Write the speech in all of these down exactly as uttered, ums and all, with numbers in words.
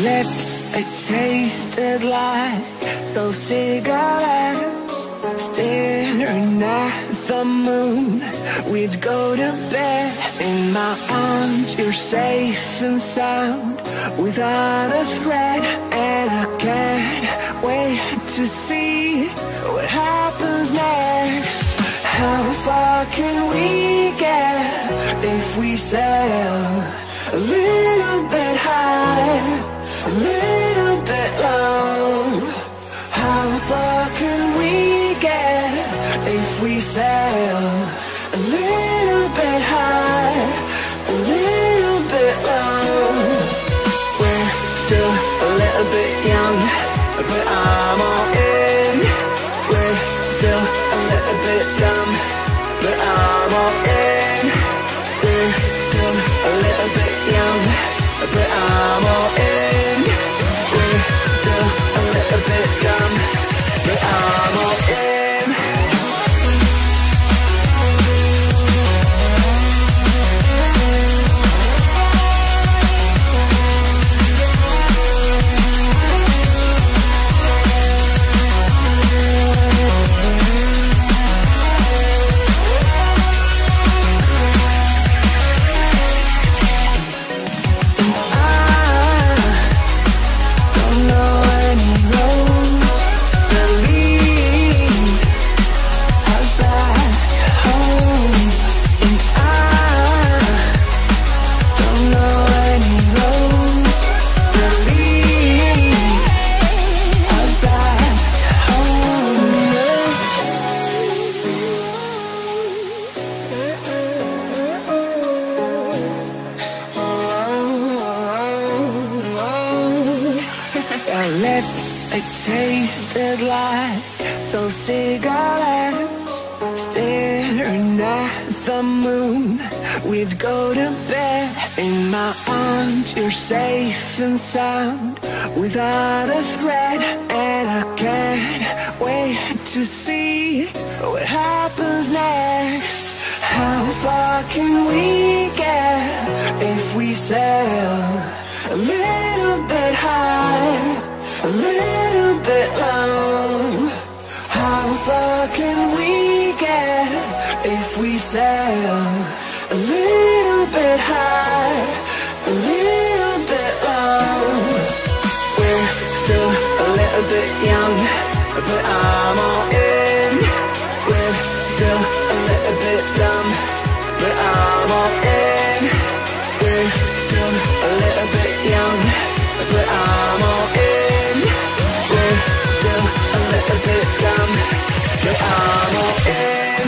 lips, it tasted like those cigarettes. Staring at the moon, we'd go to bed. In my arms, you're safe and sound, without a threat. And I can't wait to see what happens next. How far can we get if we sail a little bit high, a little bit low? How far can we get if we sail a little bit high, a little bit low? We're still a little bit young, but I'm all in. We're still a little bit dumb, but I'm all in. We're still a little bit young, but I'm all in. We're still a little bit dumb, but I'm all in. Lips, it tasted like those cigarettes. Staring at the moon, we'd go to bed. In my arms, you're safe and sound, without a threat. And I can't wait to see what happens next. How far can we get if we sail a little bit high, a little bit low? How far can we get if we sail a little bit high, a little bit low? We're still a little bit young, but I'm all in. We're still a little bit dumb, but I'm all in. We're still a little bit young, but I'm all in. We're still a little bit dumb, but I'm all in.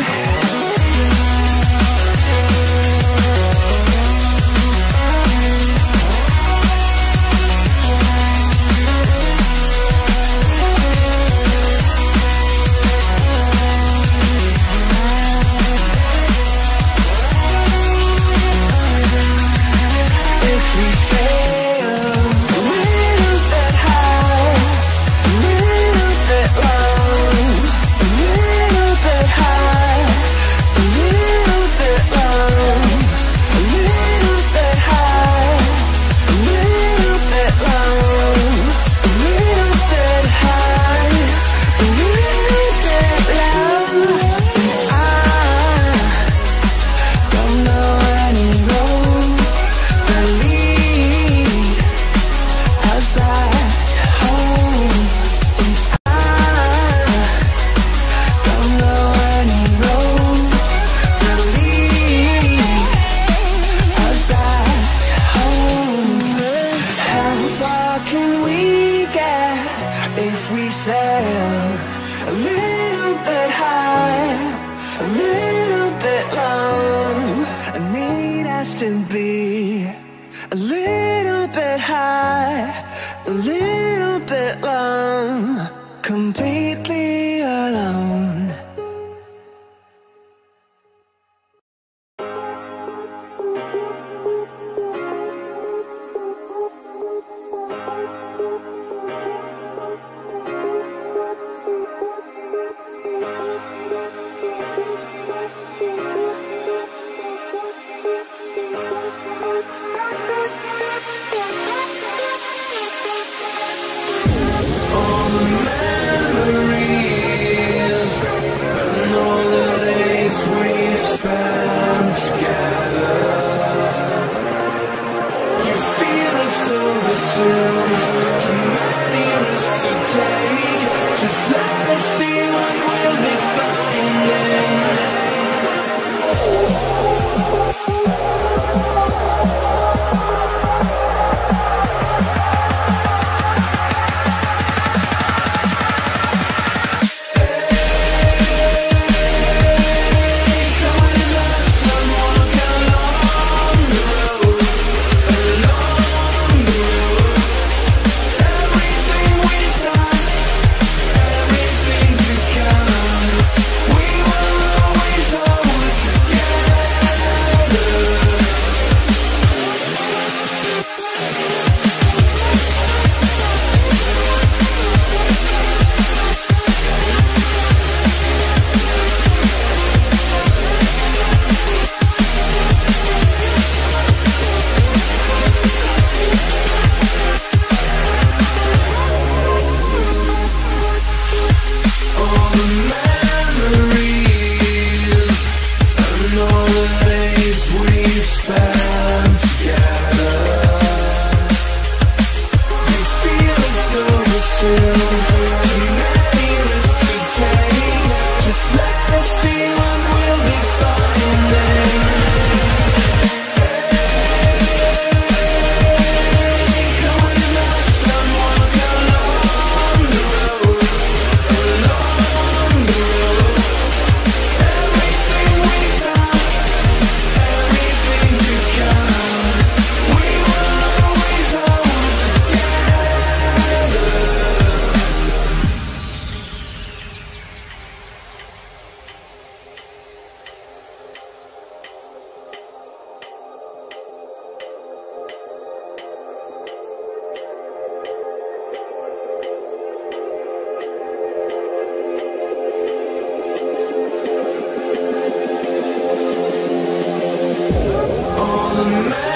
the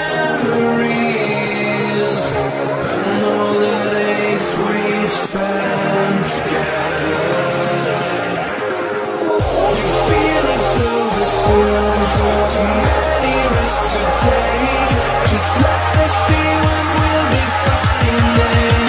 memories and all the days we've spent together. You feel it's over soon, too many risks to take. Just let us see when we'll be finding.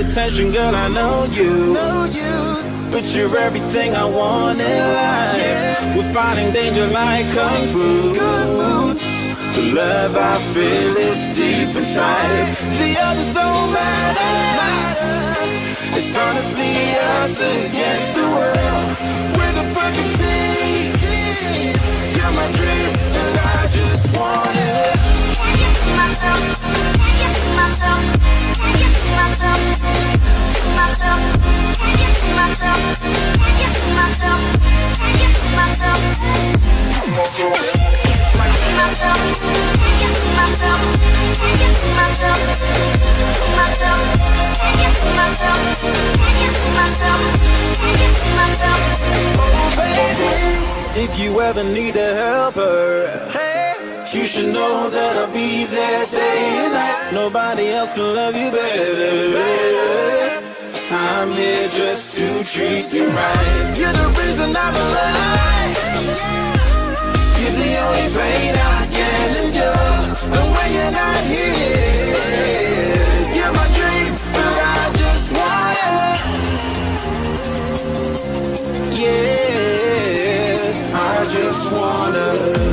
attention, girl, I know you. Know you. But you're everything I want in life. Yeah. We're fighting danger like Kung Fu. Kung Fu. The love I feel is deep inside. The others don't matter. It's honestly us against the world. We're the perfect team. You're my dream, and I just want it. Can you see myself? Can you see myself? Can you see myself? See myself? Can you see myself? Can you see myself? Can you see myself? See myself? Can you see myself? Can you see myself? See myself? Can you see myself? Can you see myself? Can you see myself? Oh baby, if you ever need a helper, hey, you should know that I'll be there day and night. Nobody else can love you better. I'm here just to treat you right. You're the reason I'm alive. You're the only pain I can endure. And when you're not here, you're my dream, but I just want it. Yeah, I just wanna.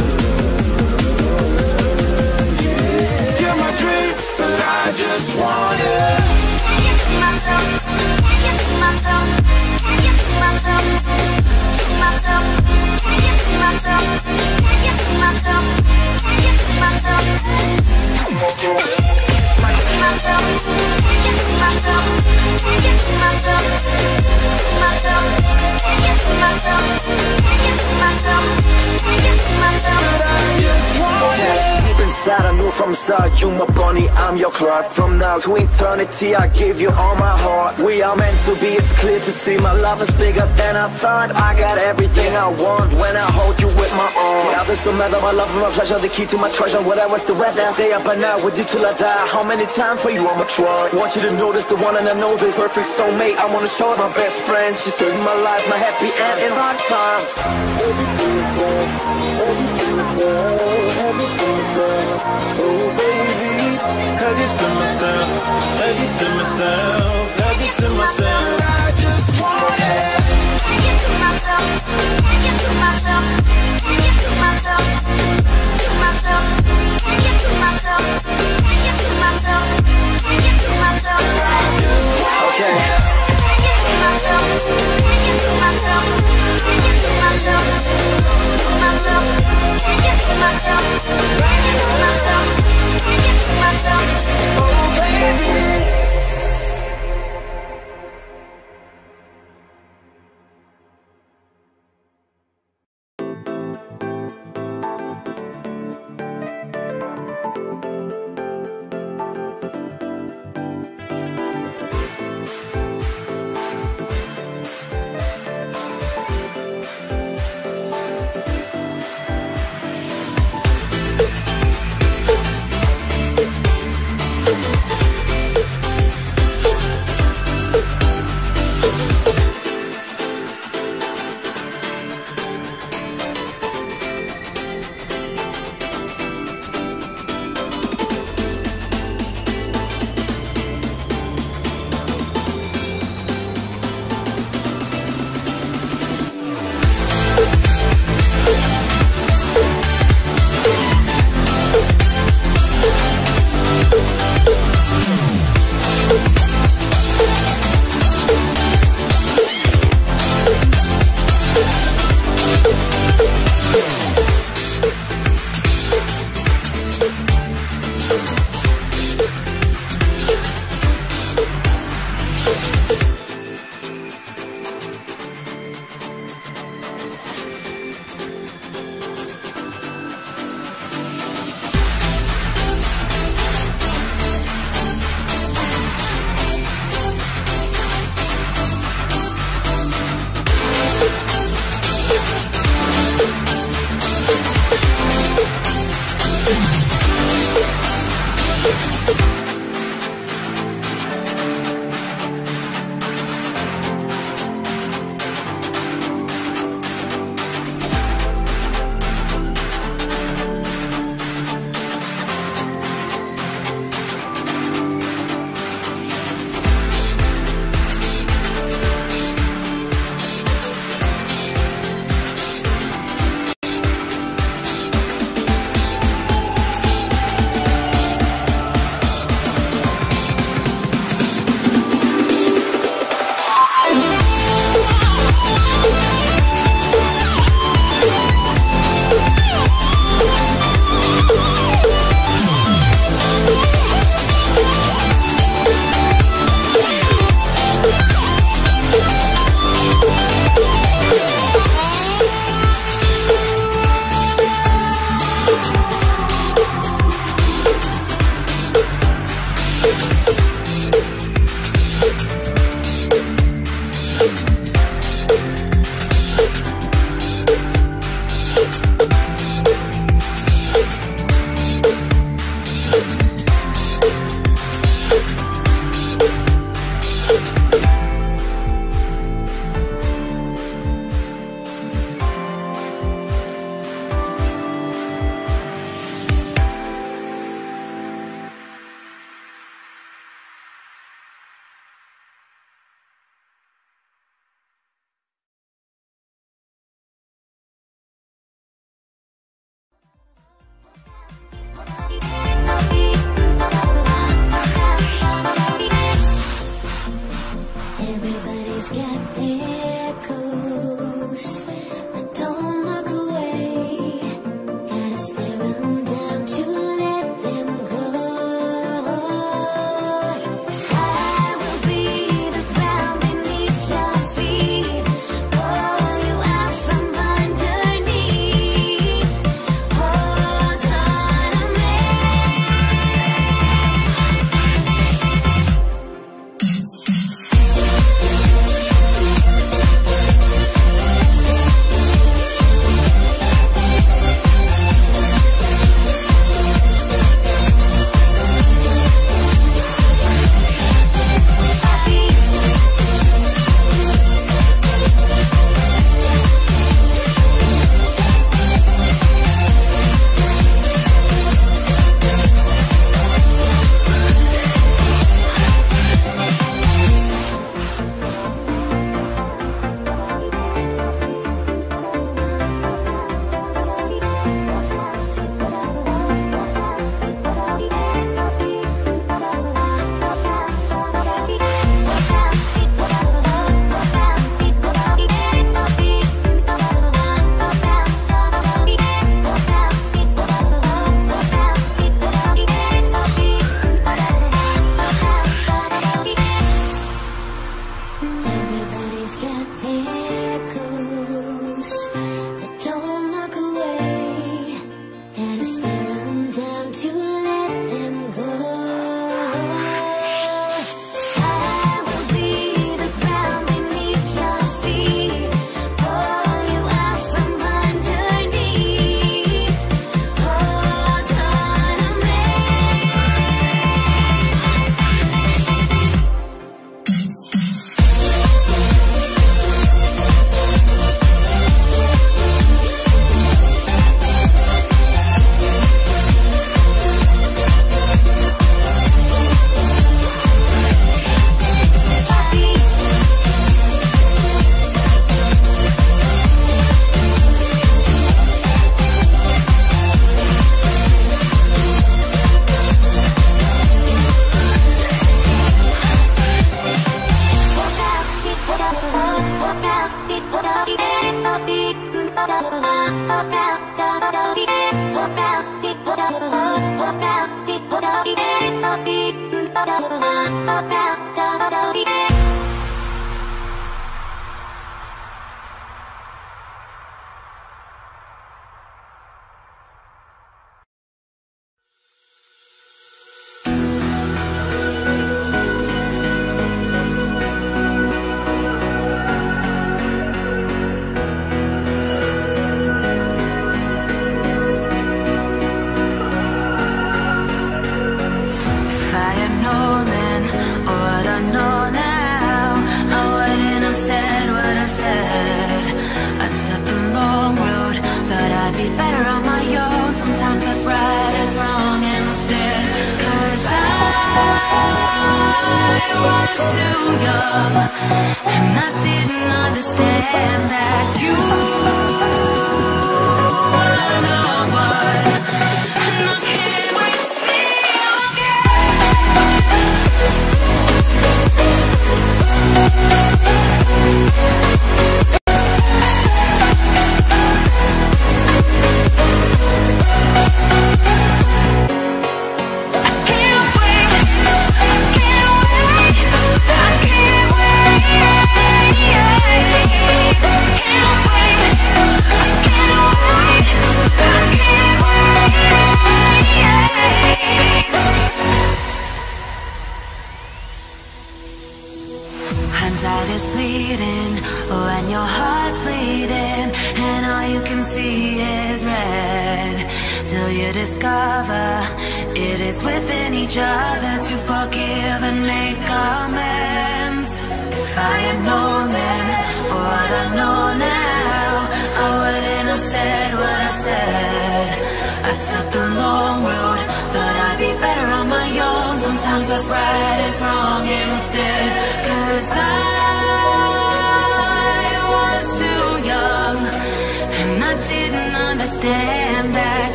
Yeah, you're my dream, but I just want it. Can you see myself? Can you see myself? Can you see myself? See myself? Can you see myself? Can you see myself? Can you see myself? See myself? See myself? Can you see myself? Can you see myself? See myself? Can you see myself? Can you see myself? Can you see myself? But I just want it. Deep inside I knew from the start, you my bunny, I'm your Clark. From now to eternity I give you all my heart. We are meant to be, it's clear to see. My love is bigger than I thought. I got everything I want when I hold you with my arms. Yeah, this don't matter, my love and my pleasure, the key to my treasure. Whatever's the weather, day up and out with you till I die. How many times for you I'ma try? Want you to notice the one and I know this perfect soulmate. I wanna show it my best friend. She saved my life, my happy end in hard times. Everything's good, everything's good, everything's good. Oh baby, hug it to myself, hug it to myself, hug it to myself. I just want it. Can you do myself? Can you do myself? Can you do myself? Do myself? Can you do myself? Can you do myself? Can you do myself? I just want it. Okay. Can you do myself? Can you do myself? Can you do myself? Do myself? Can you do myself? Can you do myself? Can you do myself? Oh baby.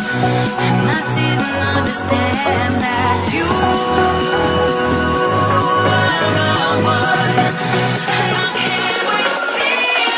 and I didn't understand that you were the one, and I can't wait to see you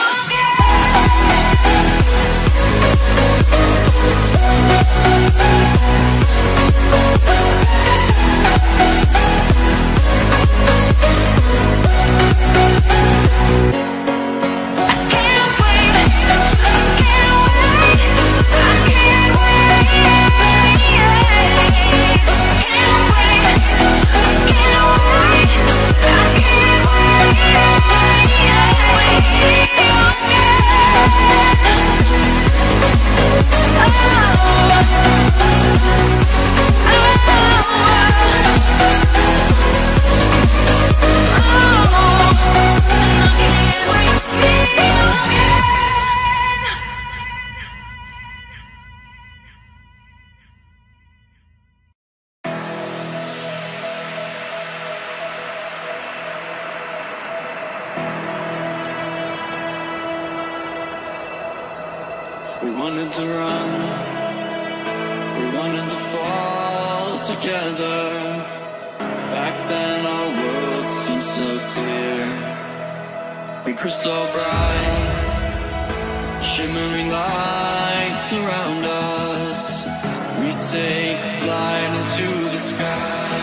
We wanted to run, we wanted to fall together. Back then our world seemed so clear. We were so bright, shimmering lights around us. We'd take flight into the sky.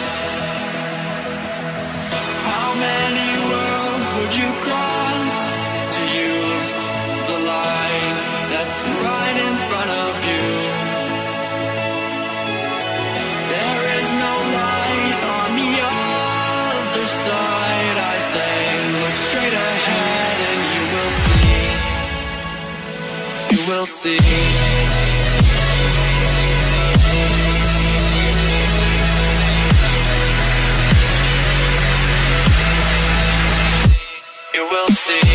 How many worlds would you cross to use the light that's right in front of you? There is no light on the other side. I say, look straight ahead and you will see. You will see. You will see.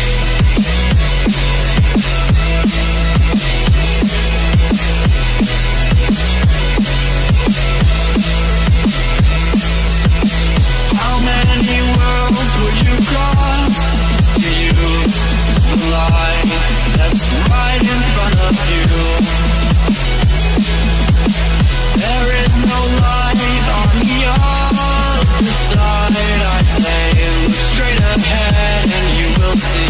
How many worlds would you cross to use the light that's right in front of you? There is no light on the other side. I say, look straight ahead and you will see.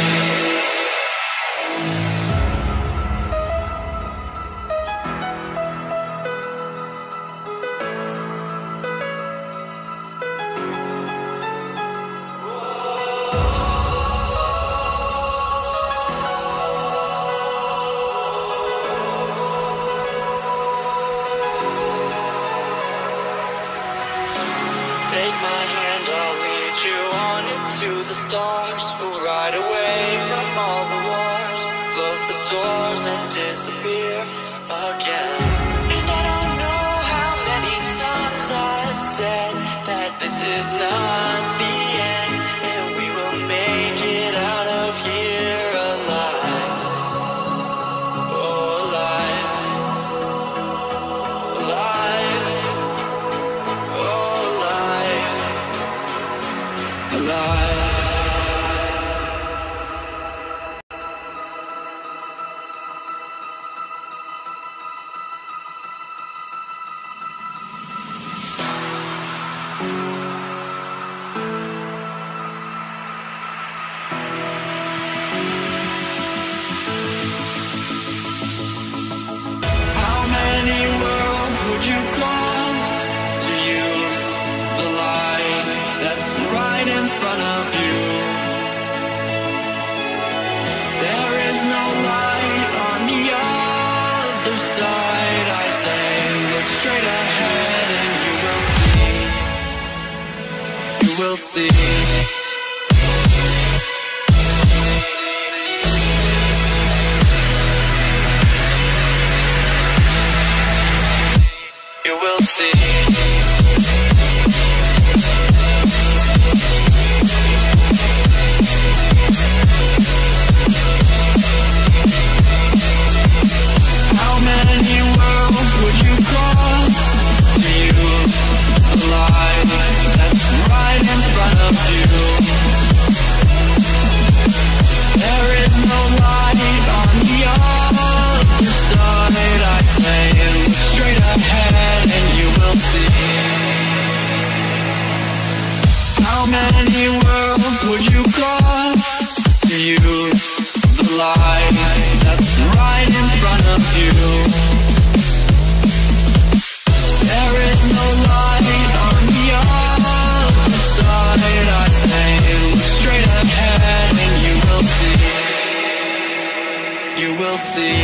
Take my hand, I'll lead you on into the stars. We'll ride away from all the wars, close the doors and disappear again. And I don't know how many times I've said that this is not the end, and we will make it out of here alive. Oh, alive. Alive. How many worlds would you cross to use the light that's right in front of you? There is no light on the other side. I say, look straight ahead and you will see. You will see. You will see. How many worlds would you cross to use the light that's right in front of you? many worlds would you cross to use the light that's right in front of you? There is no light on the other side. I say look straight ahead and you will see. You will see.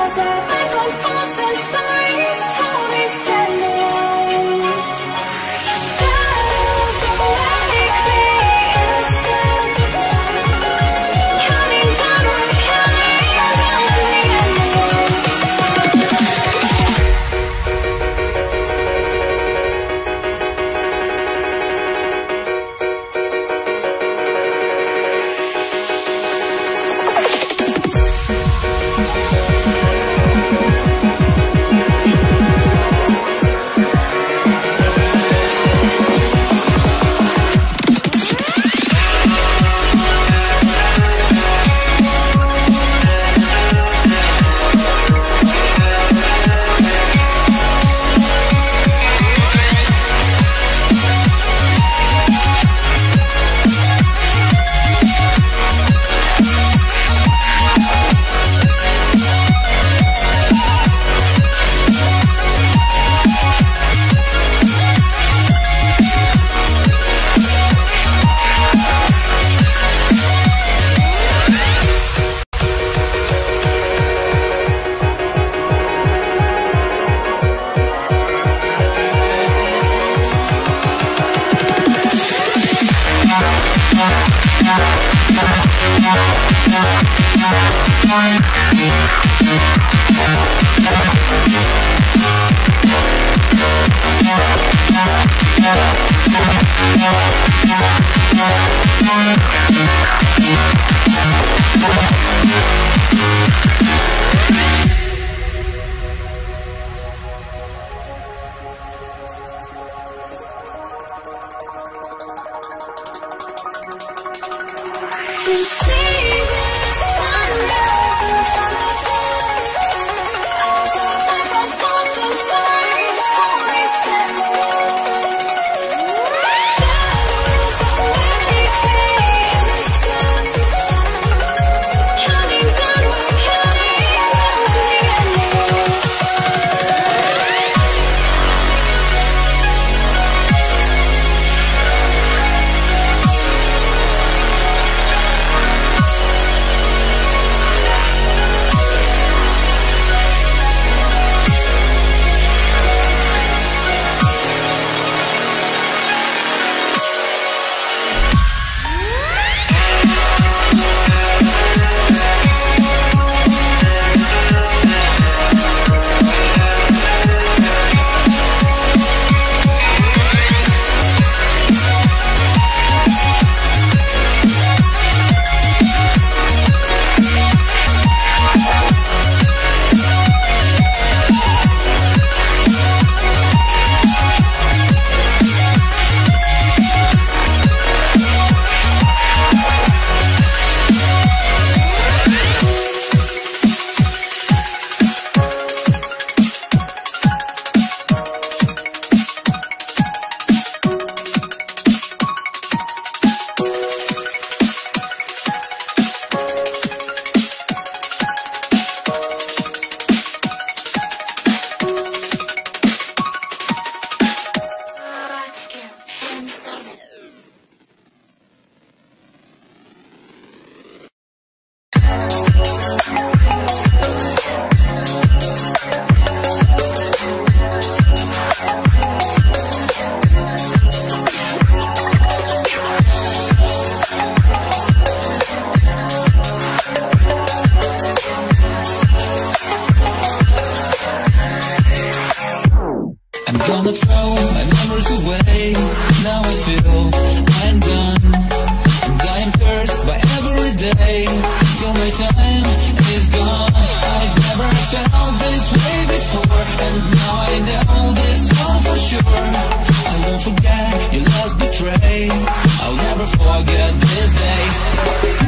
Gonna throw my memories away. Now I feel I'm done, and I am cursed by every day till my time is gone. I've never felt this way before, and now I know this all for sure. I won't forget your last betray. I'll never forget this day.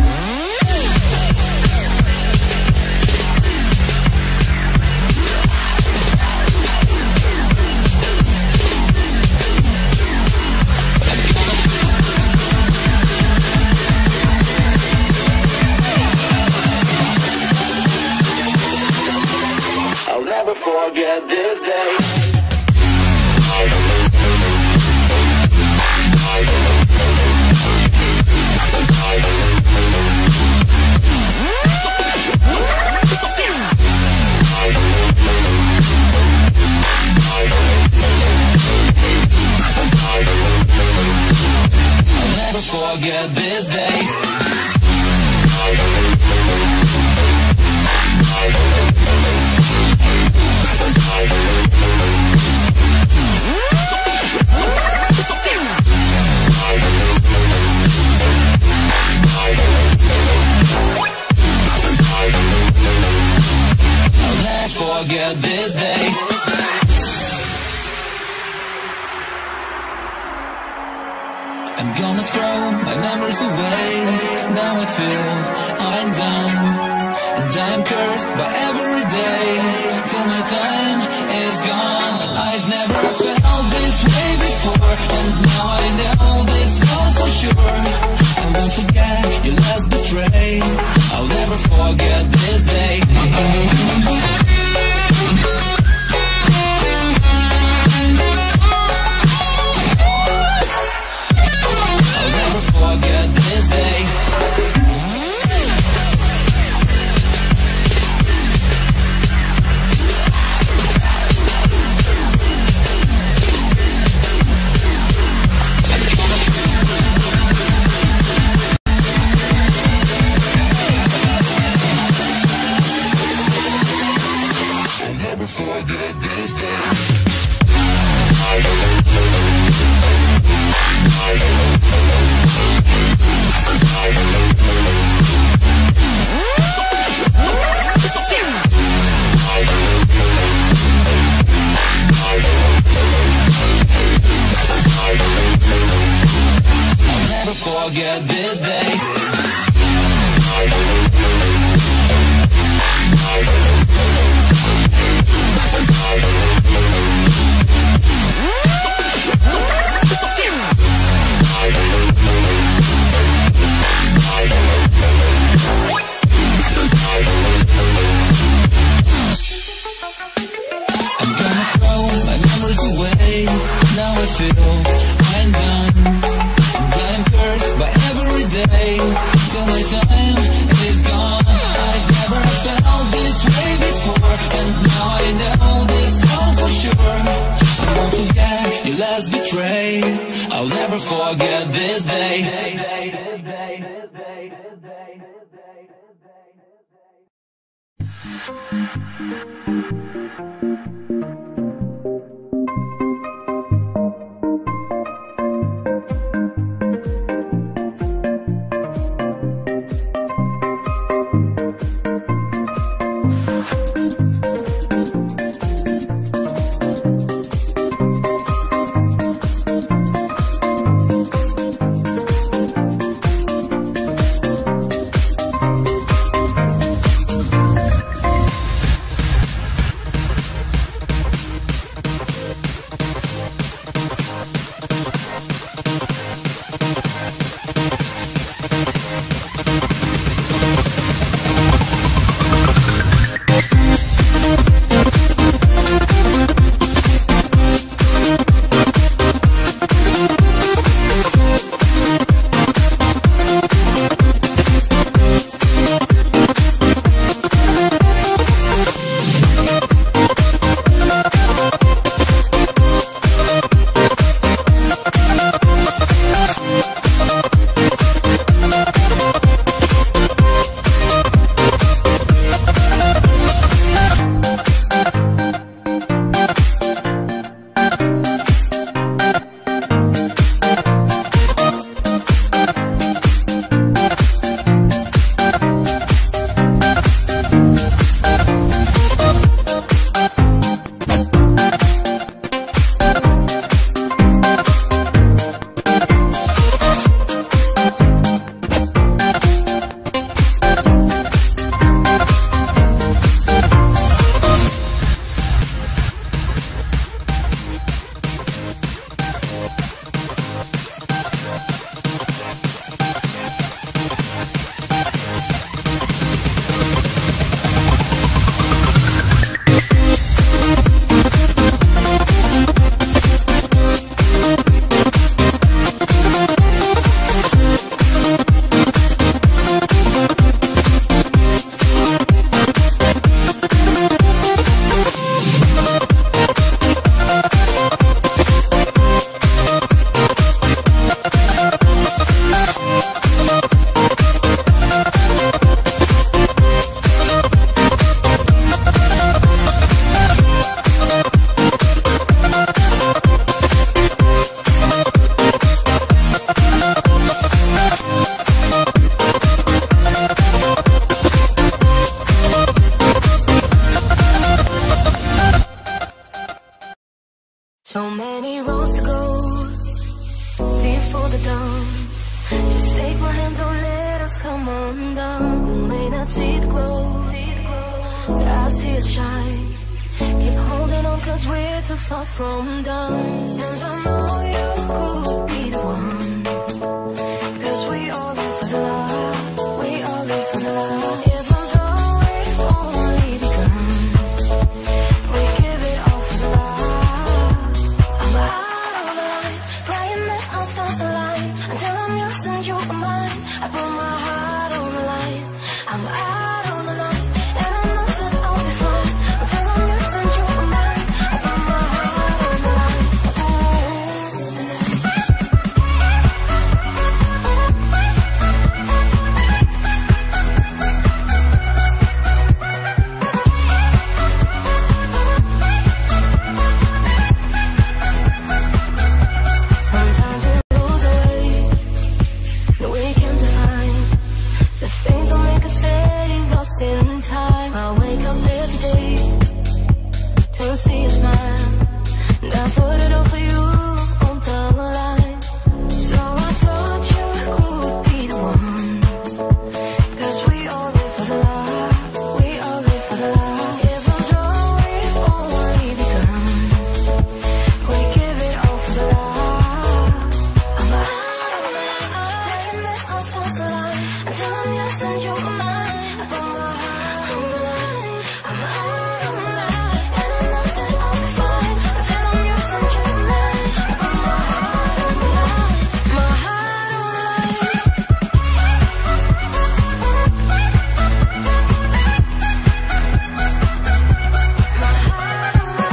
I'll never forget this day. forget this day. I'll never forget this day. I'm gonna throw my memories away. Now I feel I'm done, and I'm cursed by every day till my time is gone. I've never felt this way before, and now I know this all for sure. I won't forget your last betray. I'll never forget this day. Forget this day. I'll never forget this day. I'll never forget this day. I'm gonna throw my memories away. Now I feel I'm done, and I'm cursed by every day till my time is gone. I've never felt this way before, and now I know this all for sure. I won't forget your last betray. I'll never forget this day. So many roads to go before the dawn. Just take my hand, don't let us come undone. We may not see the glow, but I see it shine. Keep holding on, cause we're too far from done. And I know you could be the one, cause we all live for the love. We all live for the love. Even though we've only begun, we give it all for the love. I'm out of the light, praying that our stars align. Until I'm yours and you are mine, I put my heart on the line. I'm out on the line, and I know that I'll be fine. Until I'm yours and you are mine, I put my heart on the line. Sometimes we lose our way, no we can't define the things that make us stay lost in time. I wake up every day to see a smile, and I put it all for you on the line. So I thought you could be the one, cause we all live for the love. We all live for the love. Even though we've only begun, we give it all for the love. I'm out of the line, praying that our stars align. Until I'm yours and you are mine, I put my heart on the line. I'm out of the line, and I know that I'll be fine. Until I'm yours and you are mine, I put my heart on the line. My heart on the line. My heart on the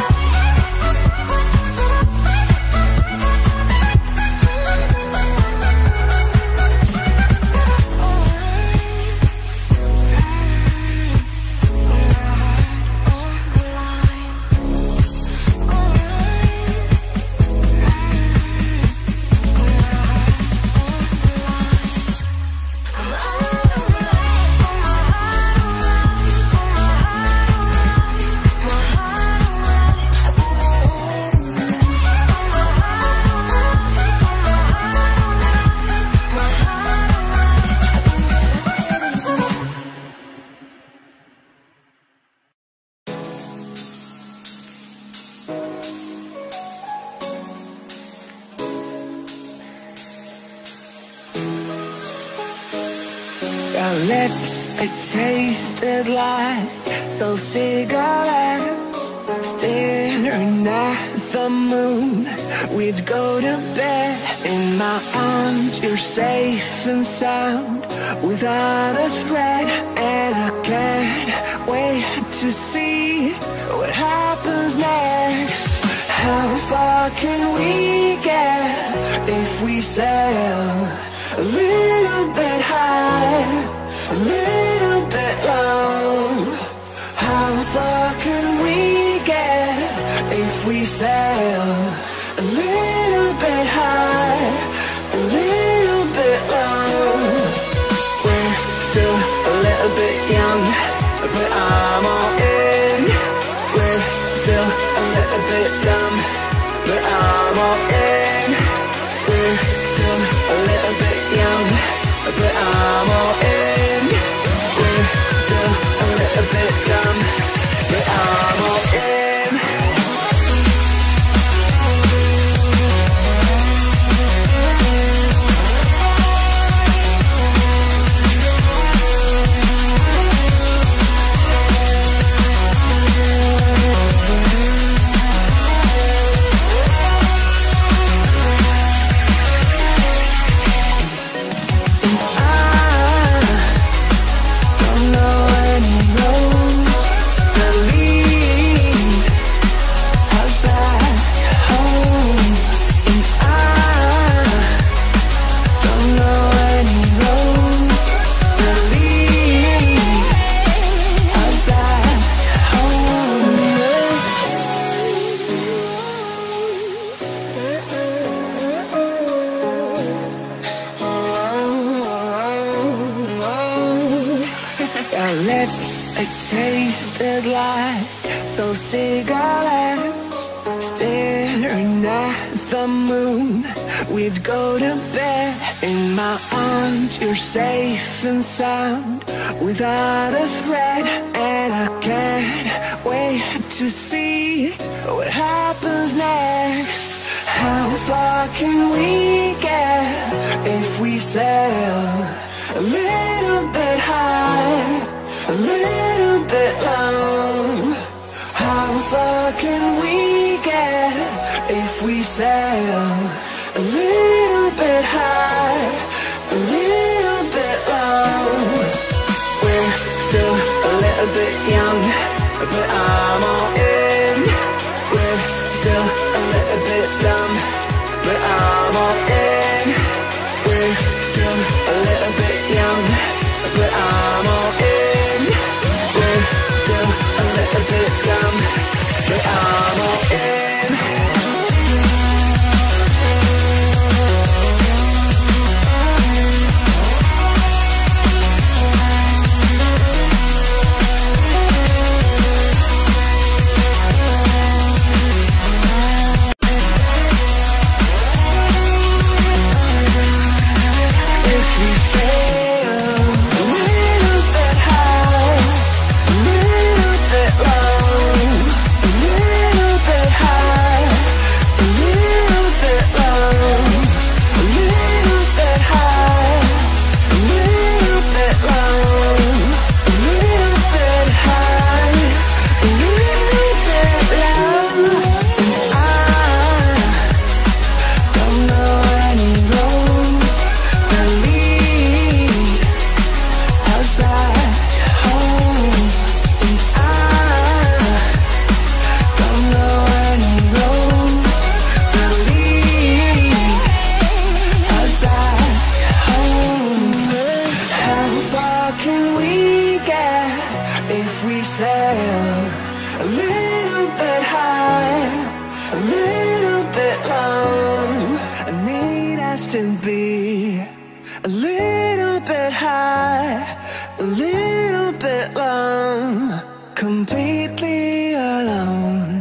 Your lips, they tasted like those cigarettes. Staring at the moon, we'd go to bed. In my arms, you're safe and sound, without a threat. And I can't wait to see what happens next. How far can we get if we sail a little bit high, a little bit low? How far can we get if we sail a little bit high, a little bit low? We're still a little bit young, but I'm all in. We're still a little bit dumb, but I'm all in. We're still a little bit young, but I'm all in. We're still a little bit dumb, but I'm all in. lips, they tasted like those cigarettes. Staring staring at the moon. We'd go to bed in my arms. You're safe and sound without a threat, and I can't wait to see what happens next. How far can we get if we sail a little bit high, a little bit long? How far can we get if we sail a little bit high, a little bit long? We're still a little bit young, but I'm all in. We're still a little bit dumb, but I'm all in. We're still a little bit young, but I'm all in. We're still a little bit dumb, but I'm all in. Completely alone.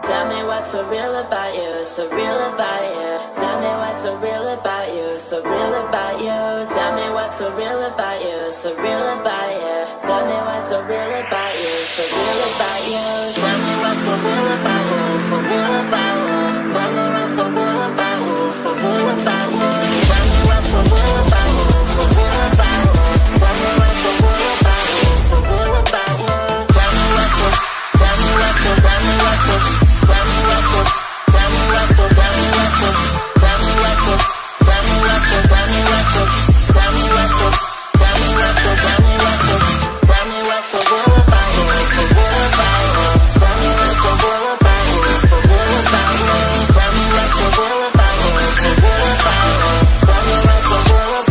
Tell me what's so real about you, so real about you. Tell me what's so real about you, so real about you. Tell me what's so real about you, so real about you. Tell me what's so real about you, so real about you. Tell me what's so real about you, so real about you. Tell me what's so real about you, so real about you. Tell me what's so real about you, so real about you. Tell me what's so real about you, so real about you. Tell me what's so, tell me what's so, tell me what's so, tell me what's so, tell me what's so, tell me what's so, tell me what's so, tell me what's so, tell me what's so, tell me what's so, tell me what's so, tell me what's so, tell me what's so real about you, so real about you. Tell me what's so real about you, so real about you. Tell me what's so real about you, so real about you. Tell me what's so real about you.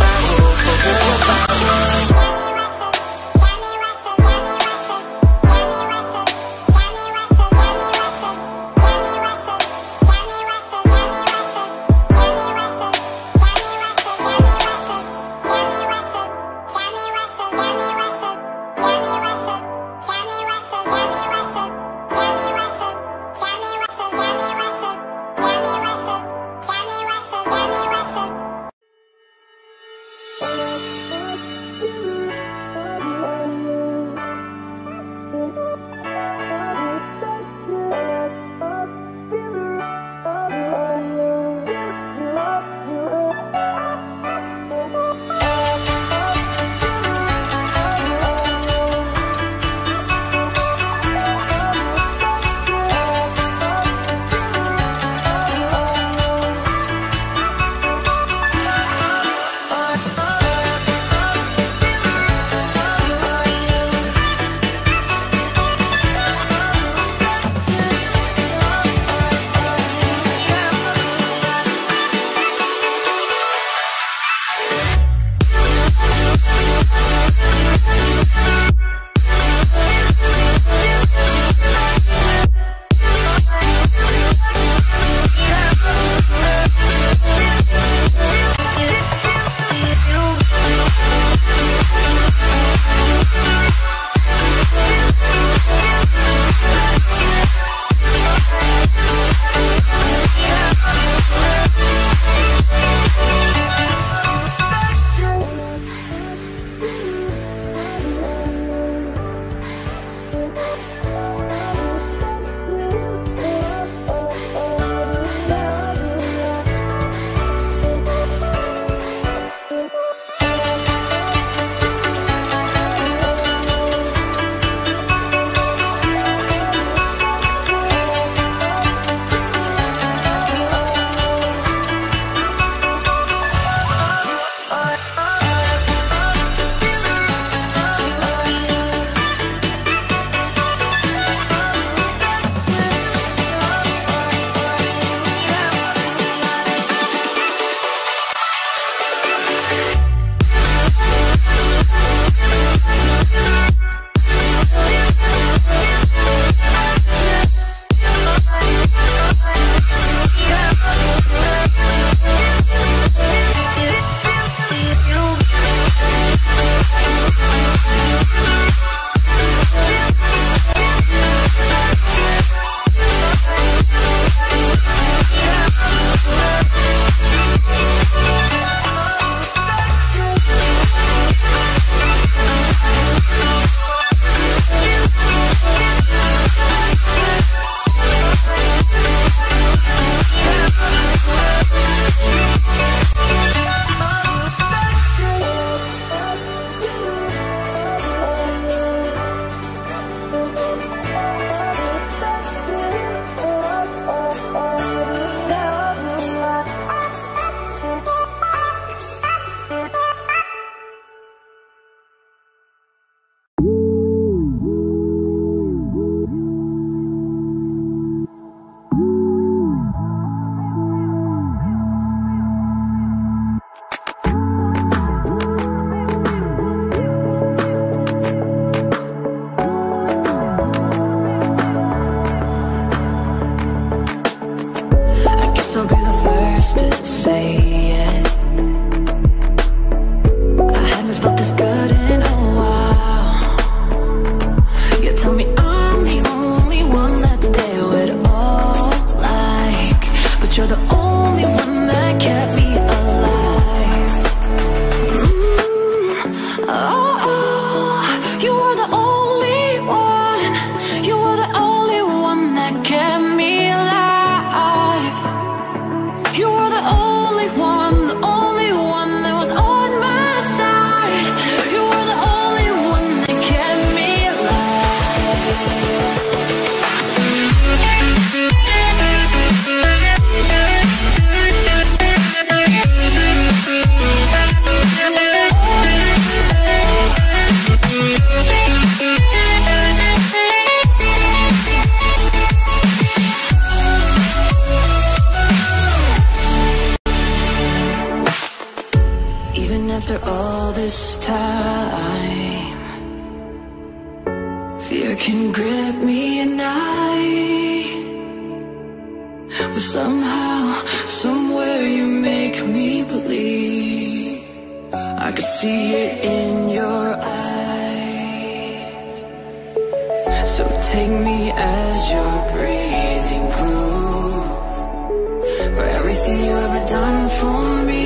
Fear can grip me at night, but somehow, somewhere you make me believe. I could see it in your eyes. So take me as you're breathing proof for everything you ever done for me.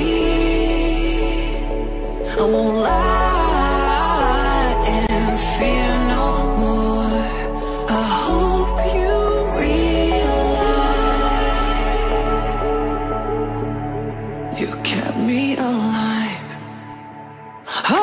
I won't lie and fear no more. I hope you realize you kept me alive. Oh,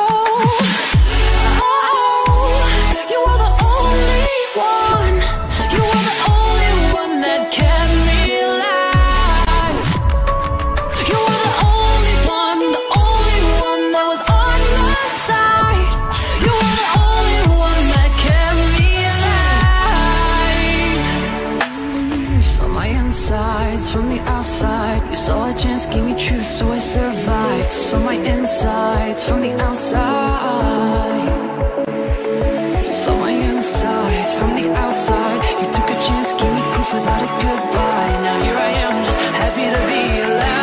oh, you were the only one. You were the only one that kept me alive. You were the only one, the only one that was on my side. You were the only one that kept me alive. You saw my insides from the outside. You saw a chance, gave me truth, so I survived. Saw my insides from the outside. You saw my insides from the outside. You took a chance, gave me proof without a goodbye. Now here I am, just happy to be alive.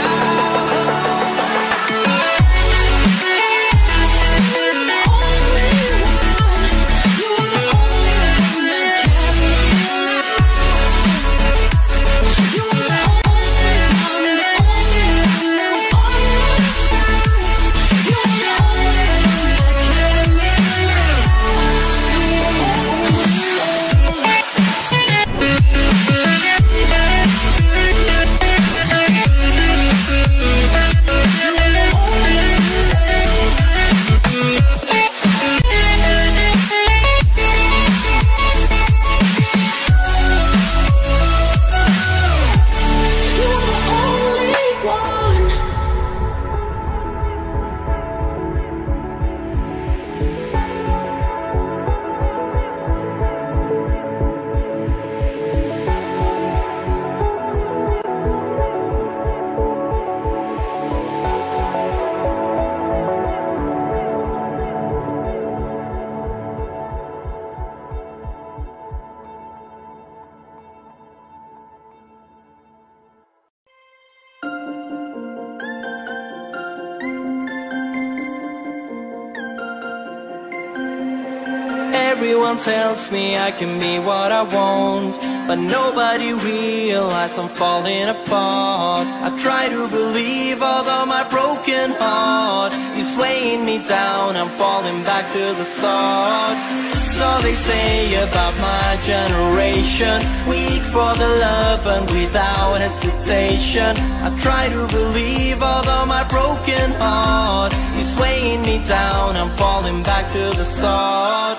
Everyone tells me I can be what I want, but nobody realizes I'm falling apart. I try to believe, although my broken heart is weighing me down. I'm falling back to the start. So they say about my generation, weak for the love and without hesitation. I try to believe, although my broken heart is weighing me down. I'm falling back to the start.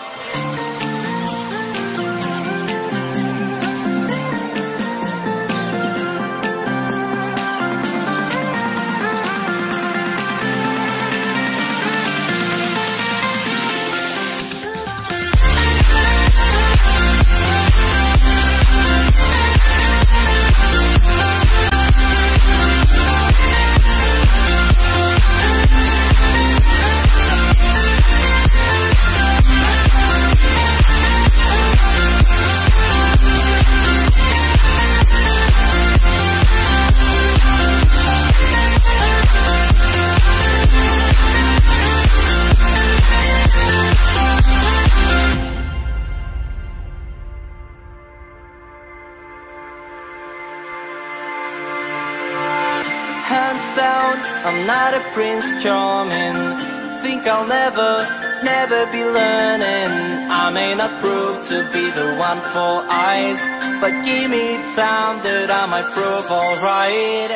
Hands down, I'm not a Prince Charming. Think I'll never, never be learning. I may not prove to be the one for eyes, but give me time that I might prove alright.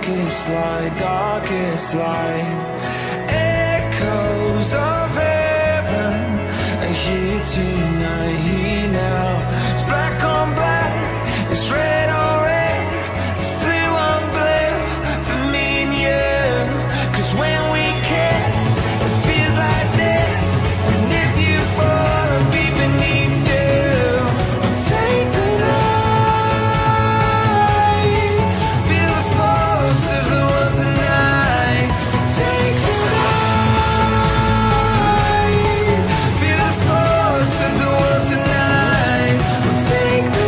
darkest light, darkest light. Echoes of heaven are here tonight, here now. It's black on black, it's red on red, it's blue on blue for me and you. Cause when we kiss, it feels like this. And if you fall, I'll be beneath you. I'll take the night, feel the force of the one tonight. Take the night, feel the force of the one tonight. I'll take the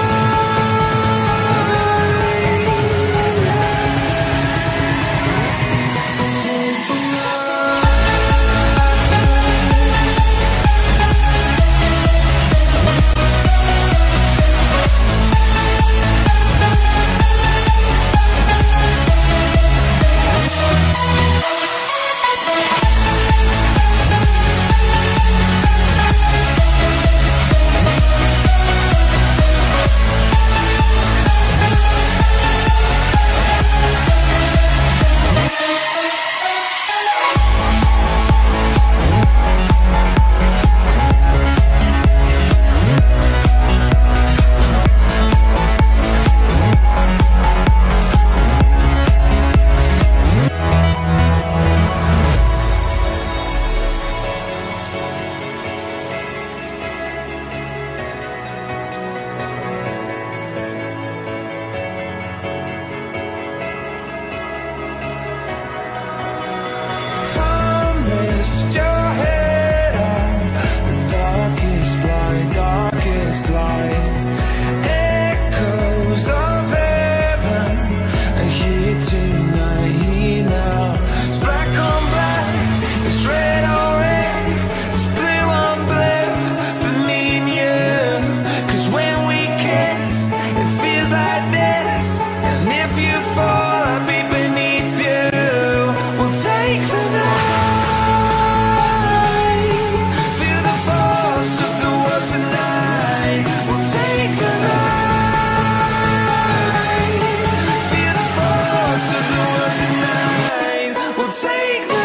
come lift your head up. The darkest light, darkest light. Echoes of heaven are here tonight, here now. It's black on black, it's red on red, it's blue on blue for me and you. Cause when we kiss, it feels like this. And if you fall, I'll be beneath you. We'll take the night, feel the force of the world tonight. We'll take the night, feel the force of the world tonight. We'll take the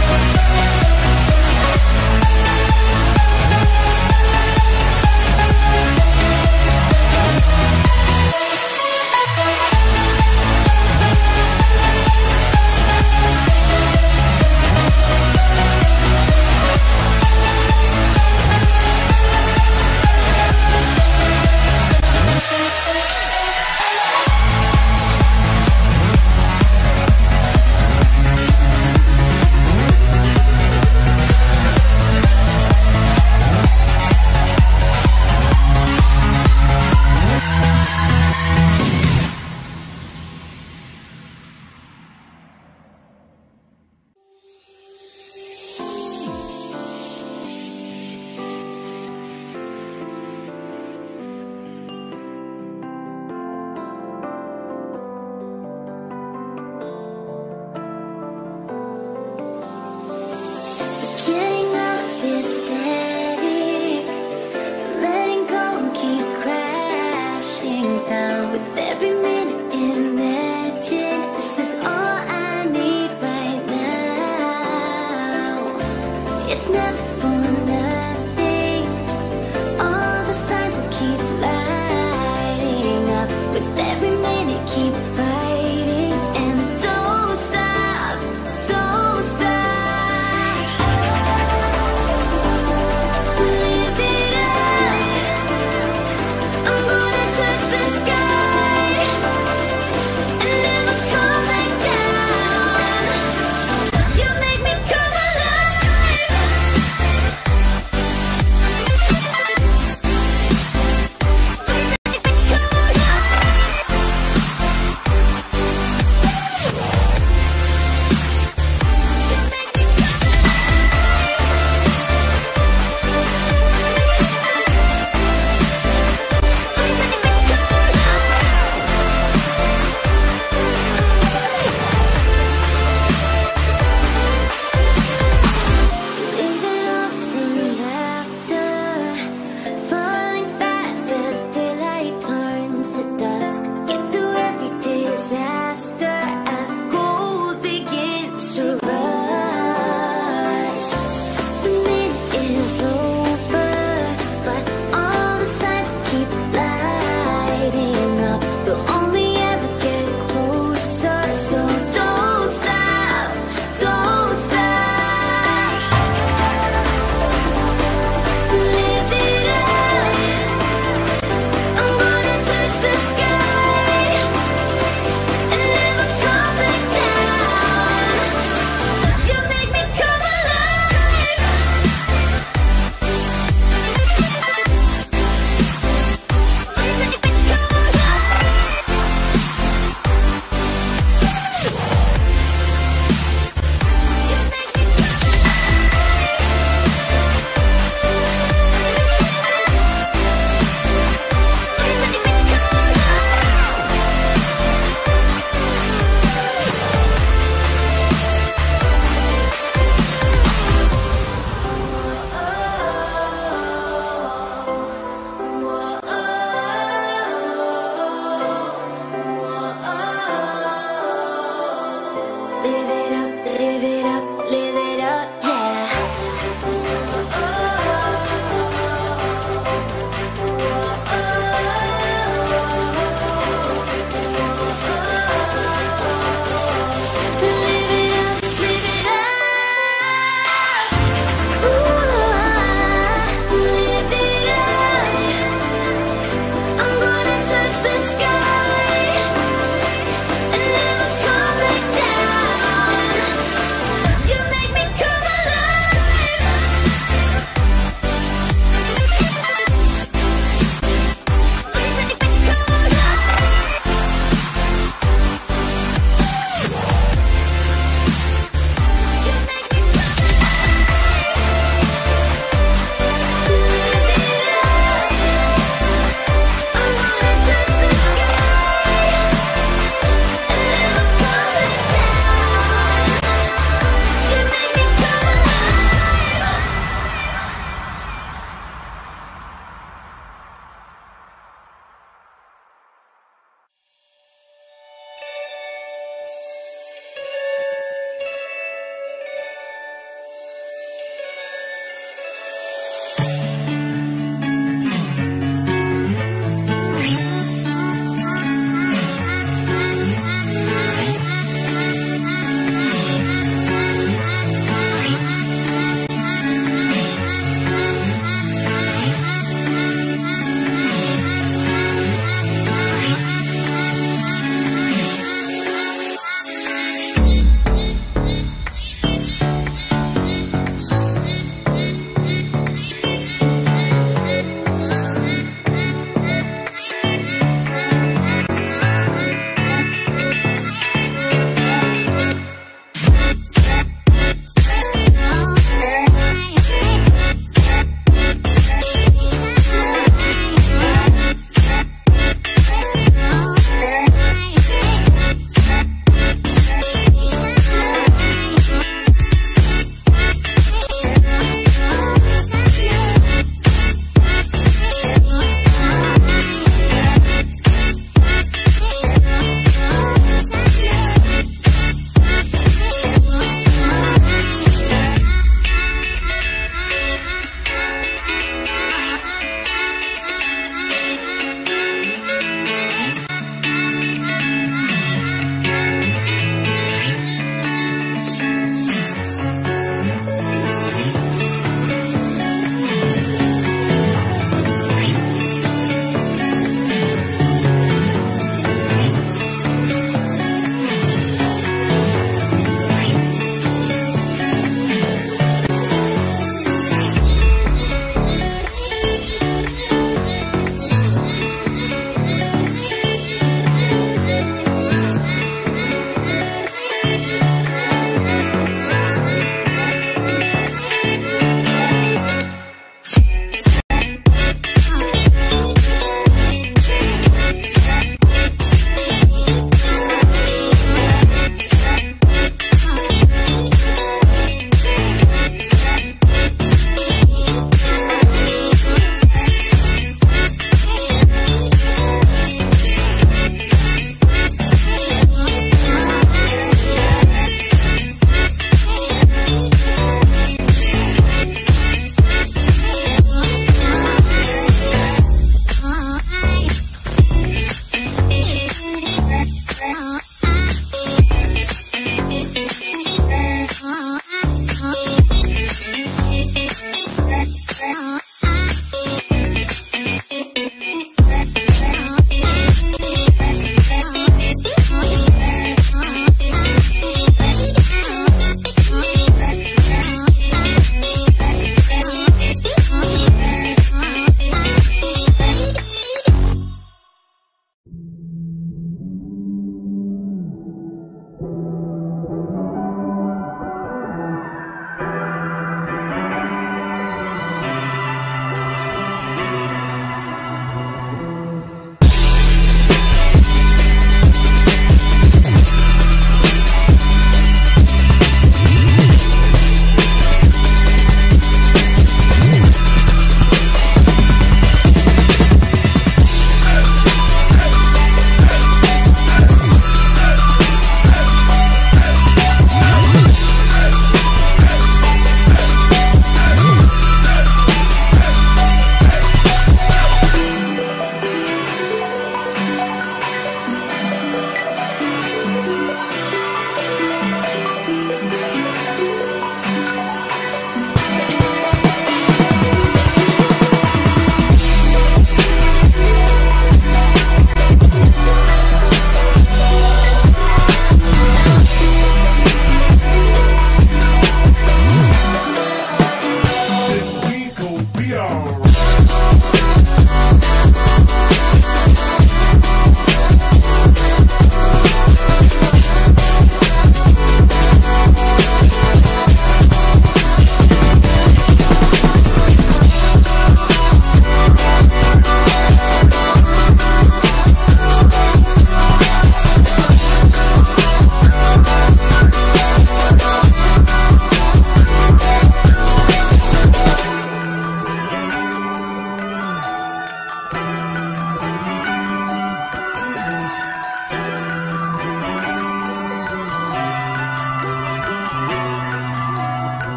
night.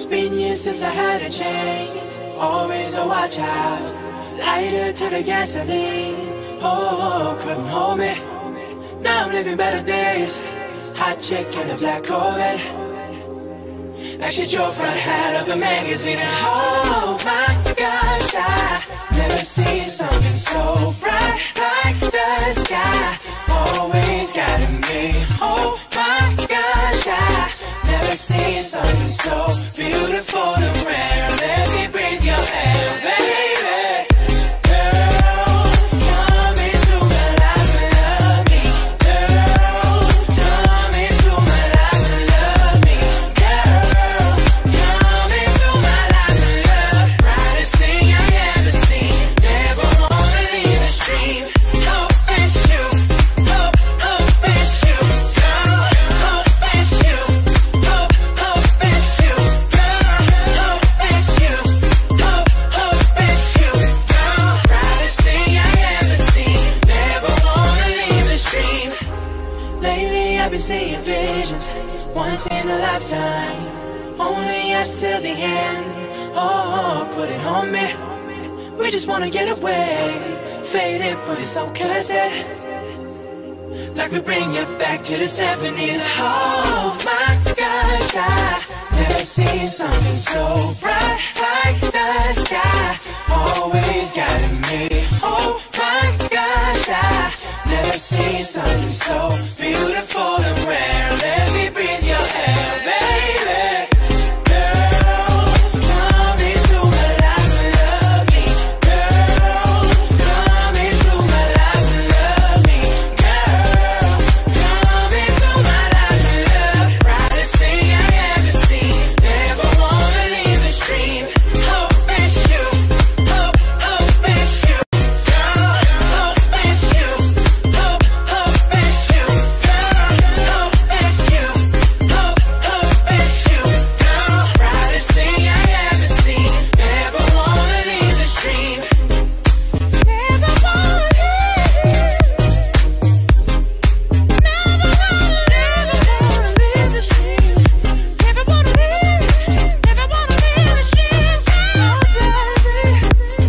been years since I had a change. Always a watch out, lighter to the gasoline. Oh, couldn't hold me. Now I'm living better days. Hot chick in a black Corvette, like she drove right out of a magazine. And oh my gosh, I never seen something so bright like the sky. Always guiding me. Oh my gosh, I never seen something so beautiful and rare. Let me breathe your air, baby. Seeing visions once in a lifetime, only us till the end. Oh, put it on me. We just wanna get away, faded, but it's so classic. Like we bring you back to the seventies. Oh my gosh, I never seen something so bright like the sky. Always guiding me. Oh my gosh, I never seen something so beautiful and rare. Let me breathe your air, baby. Girl, come into my life and love me. Girl, come into my life and love me. Girl, come into my life and love. Brightest thing I ever seen. Never wanna leave the stream. Hope it's you. Hope, hope it's you. Girl, hope it's you. Hope, hope it's you. Girl, hope it's you. Hope, hope it's you. Girl, brightest thing I ever seen. Never wanna leave the stream. Never wanna leave. Never wanna, never wanna leave the stream. Never wanna leave. Never wanna leave the stream. Oh, baby.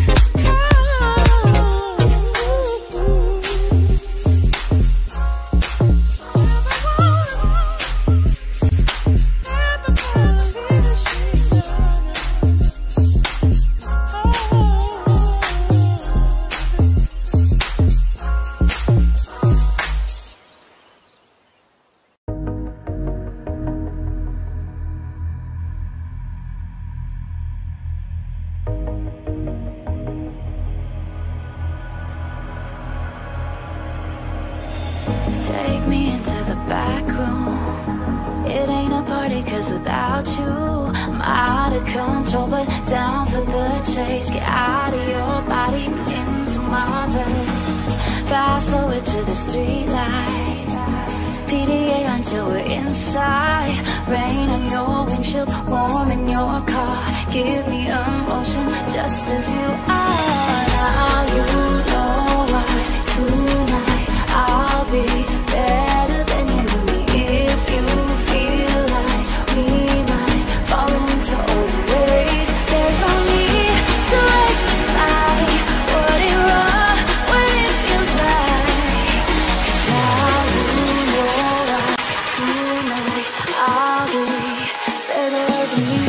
Take me into the back room. It ain't a party cause without you I'm out of control, but down for the chase. Get out of your body and into my veins. Fast forward to the street light, P D A until we're inside. Rain on your windshield, warm in your car. Give me emotion just as you are. Now you know why tonight I'll be better than you knew me. If you feel like we might fall into old ways, there's no need to rectify what it wrong when it feels right. 'Cause now you know why tonight I'll be better than you.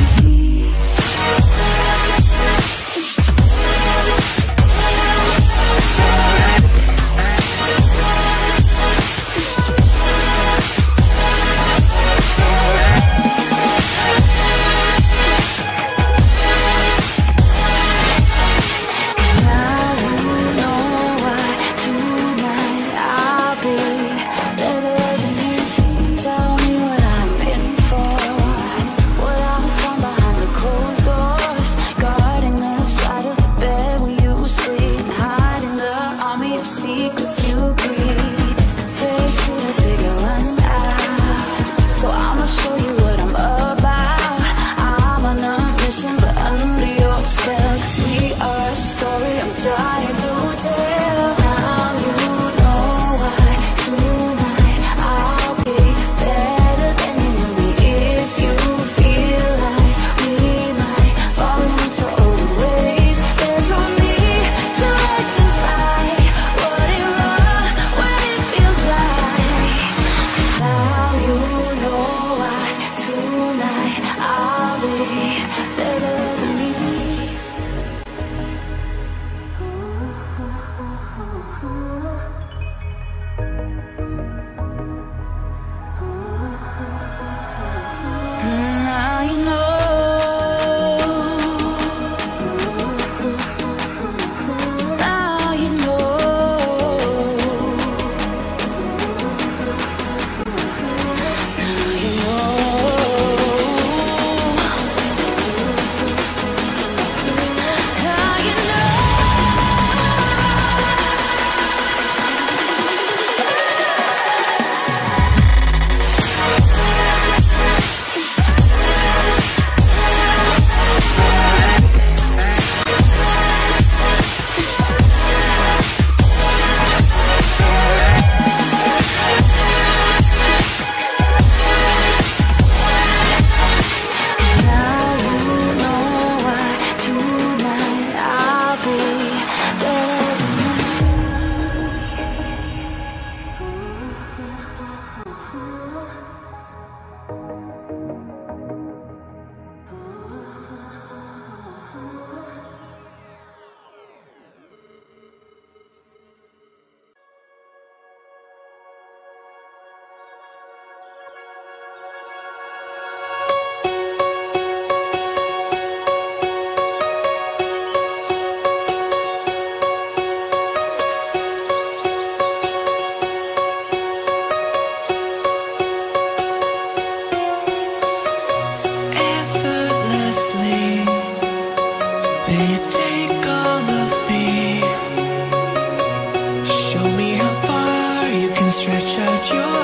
your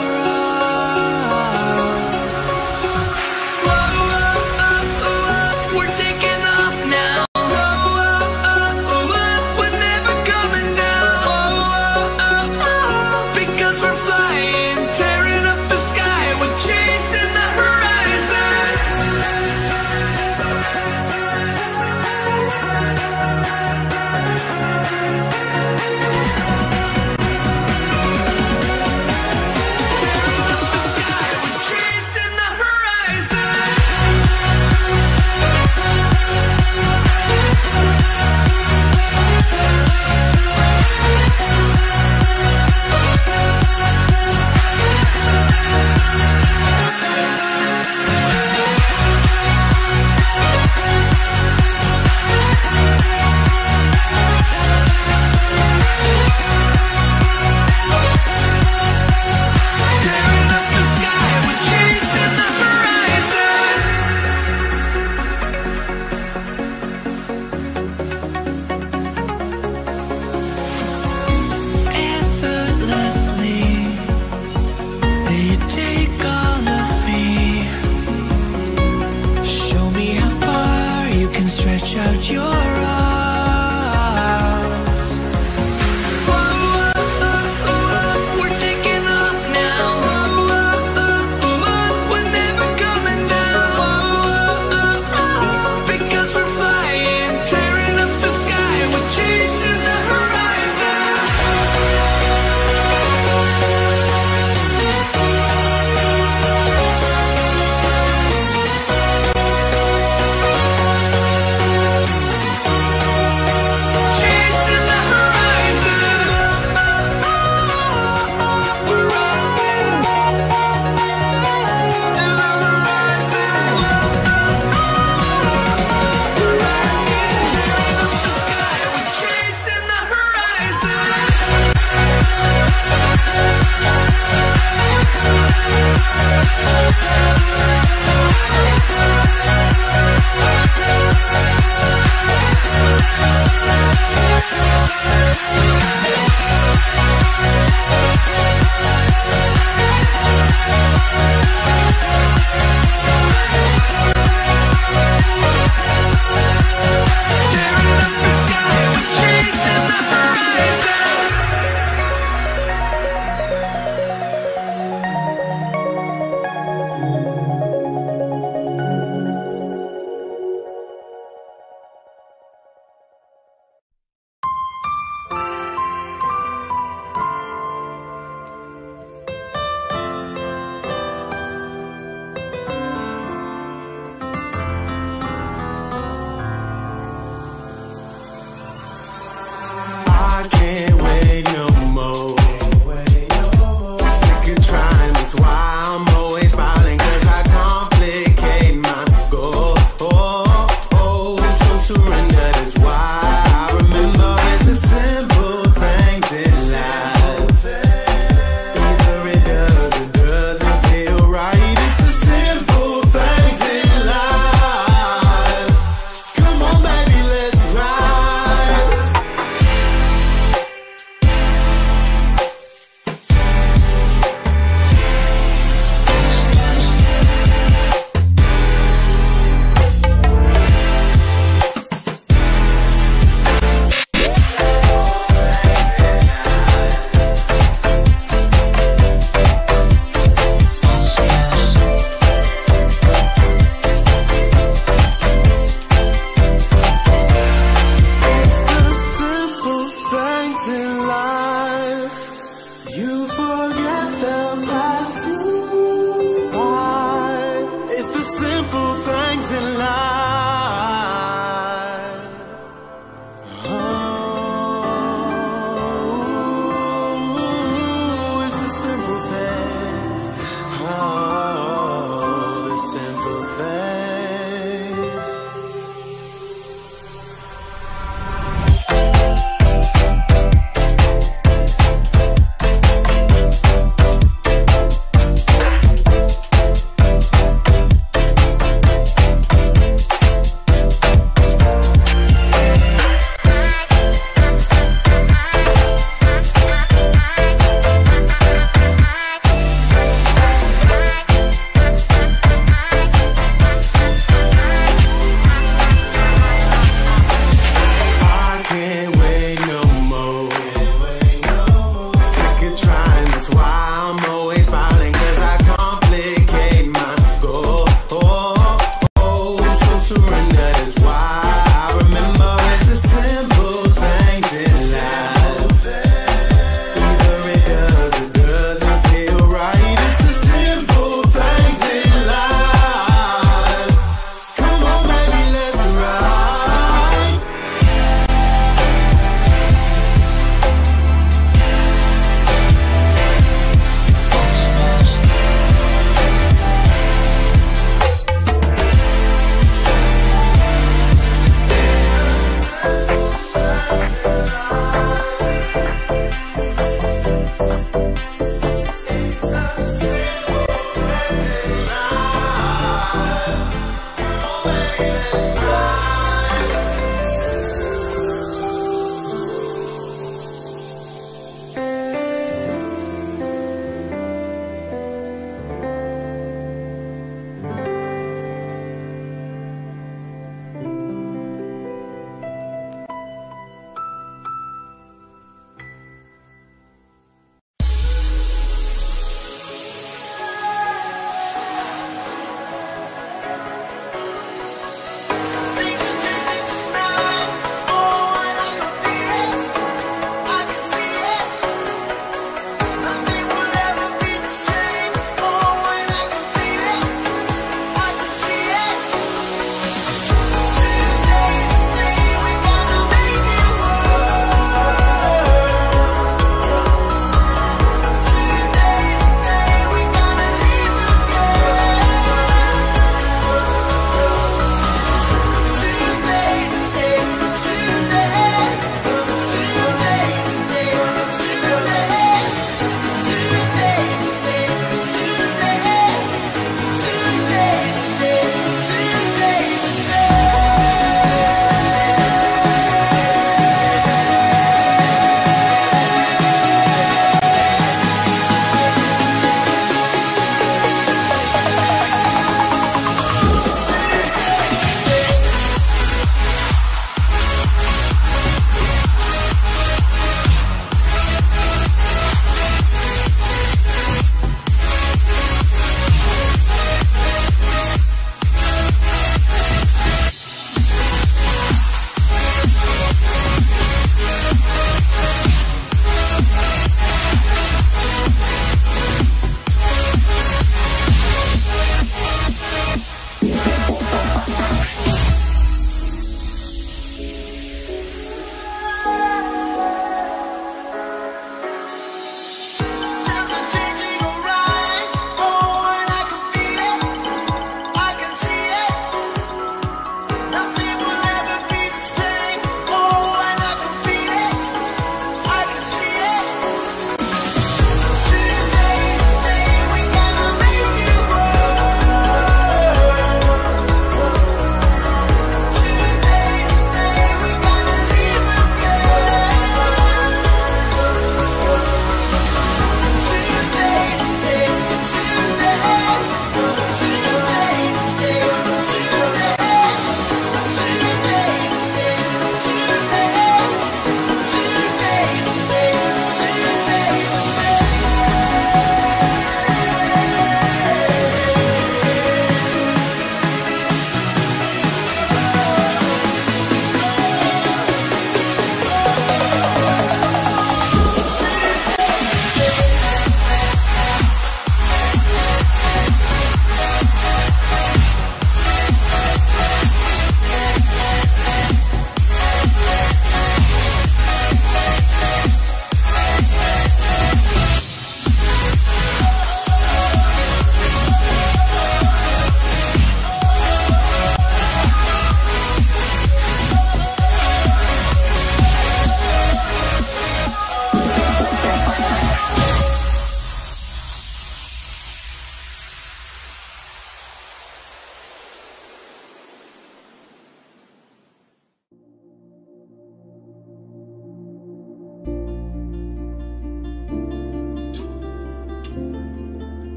arms. Whoa, oh, oh, oh, we're taking off now. Whoa, oh, oh, oh, we're never coming down. Whoa, oh, oh, oh, because we're flying, tearing up the sky, we're chasing the horizon. Tearing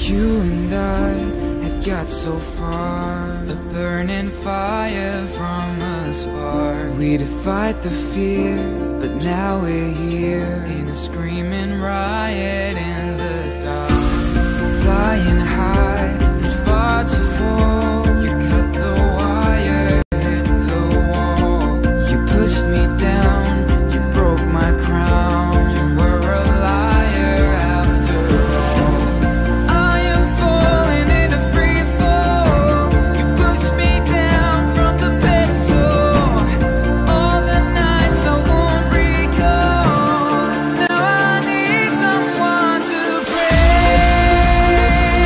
You and I had got so far, a burning fire from a spark. We defied the fear, but now we're here in a screaming riot in the dark. Flying high, but far to fall. You cut the wire, hit the wall. You pushed me down, you broke my crown. You were a liar after all. I am falling in a free fall. You pushed me down from the pedestal. All the nights I won't recall. Now I need someone to pray.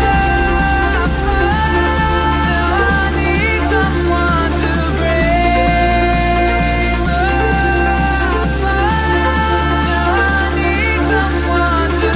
Now I need someone to pray. Now I need someone to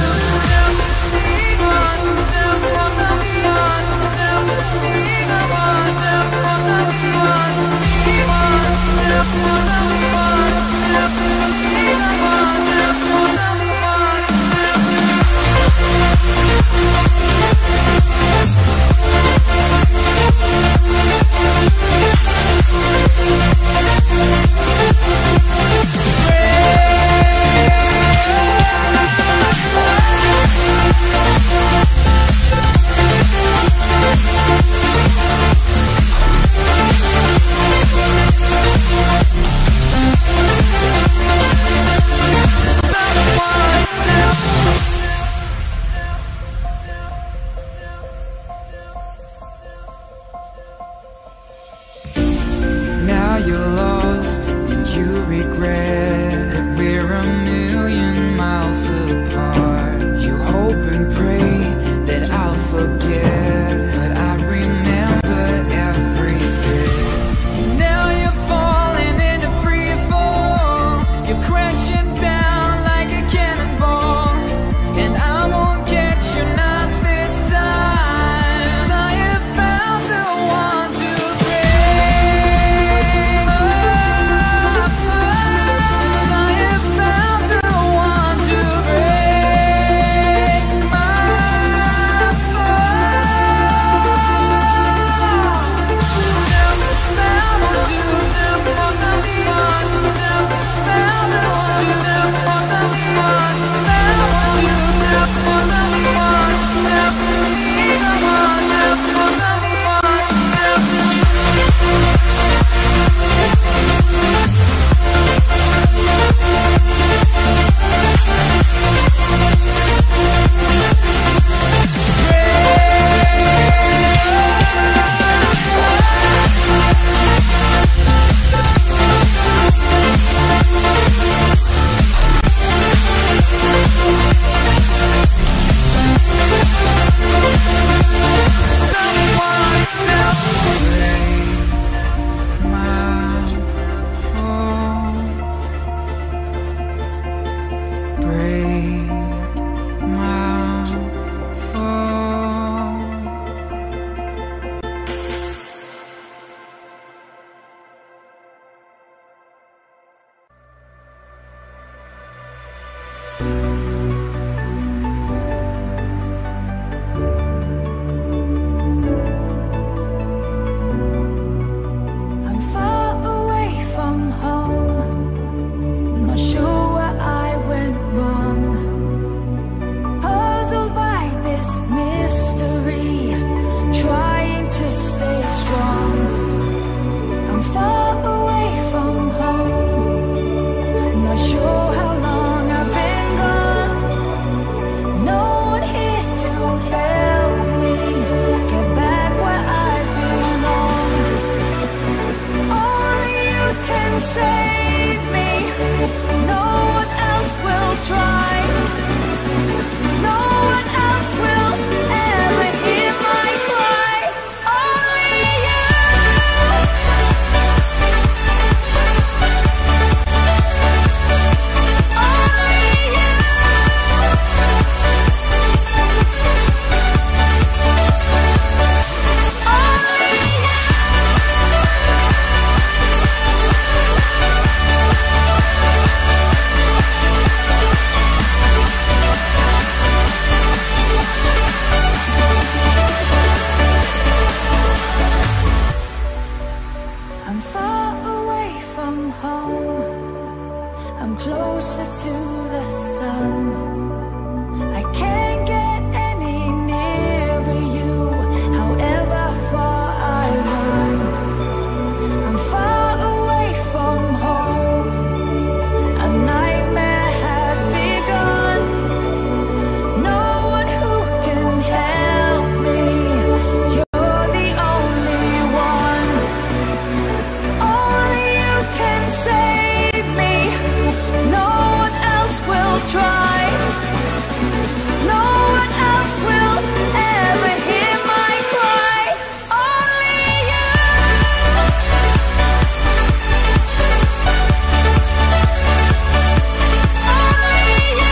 Now you're lost and you regret that we're a million miles apart. You hope and pray that I'll forget, but I remember every bit. Now you're falling in a free fall. You're crashing down like a cannonball, and I won't get you, not this time. 'Cause I have found the one to pray. 'Cause I have found the one to break my fall. to the sun. I can't get any nearer you, however far I run. I'm far away from home, a nightmare has begun. No one who can help me, you're the only one. Only you can save me, no one else will try. No one else will ever hear my cry. Only you. Only you.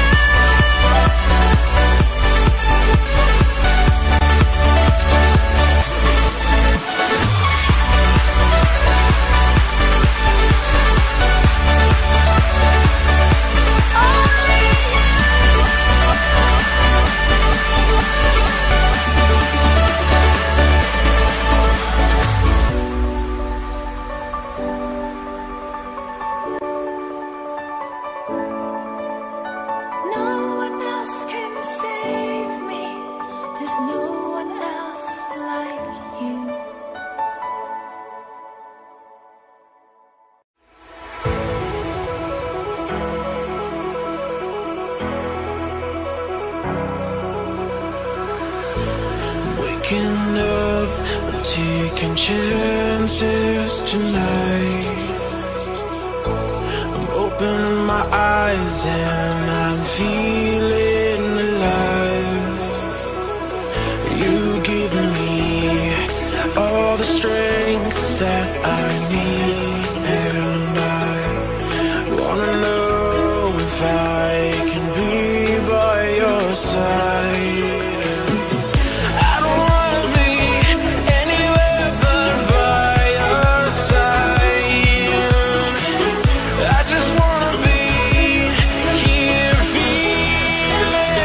No one else can save me. There's no one else like you. Waking up, I'm taking chances tonight. I'm opening my eyes and I'm feeling alive. You give me all the strength that I need, and I wanna know if I can be by your side. I don't wanna be anywhere but by your side. I just wanna be here feeling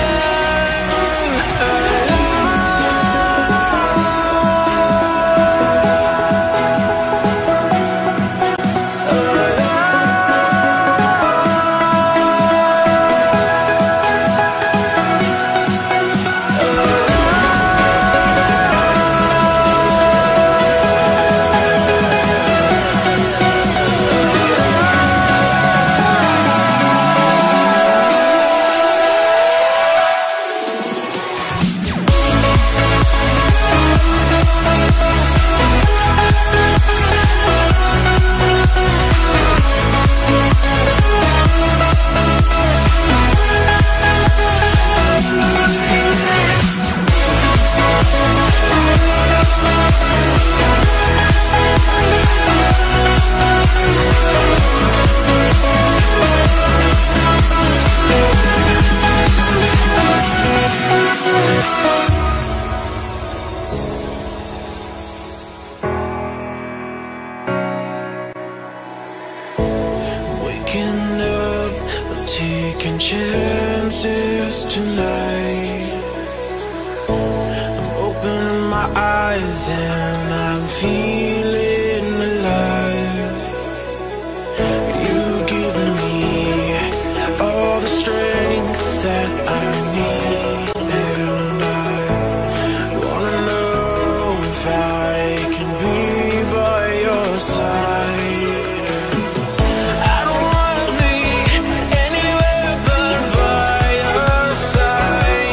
waking up, I'm taking chances tonight. I'm opening my eyes and I'm feeling alive. You give me all the strength that I need, and I wanna know if I can be by your side. I don't wanna be anywhere but by your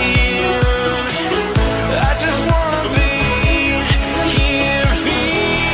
side. I just wanna be here feeling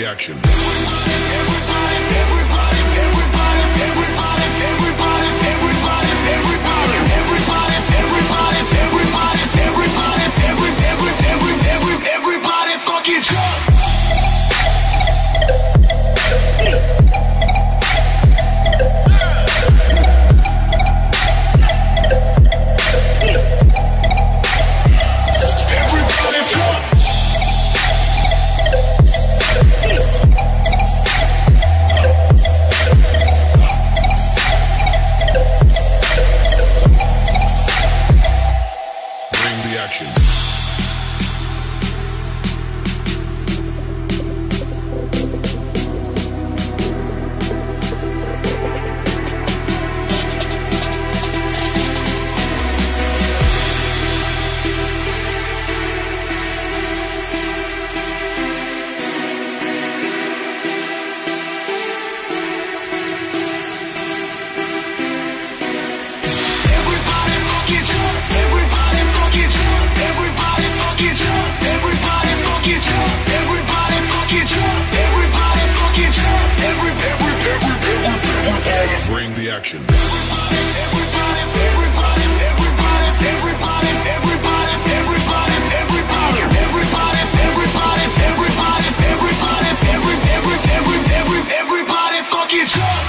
the action. Everybody fucking jump! Bring the action. Everybody fucking jump!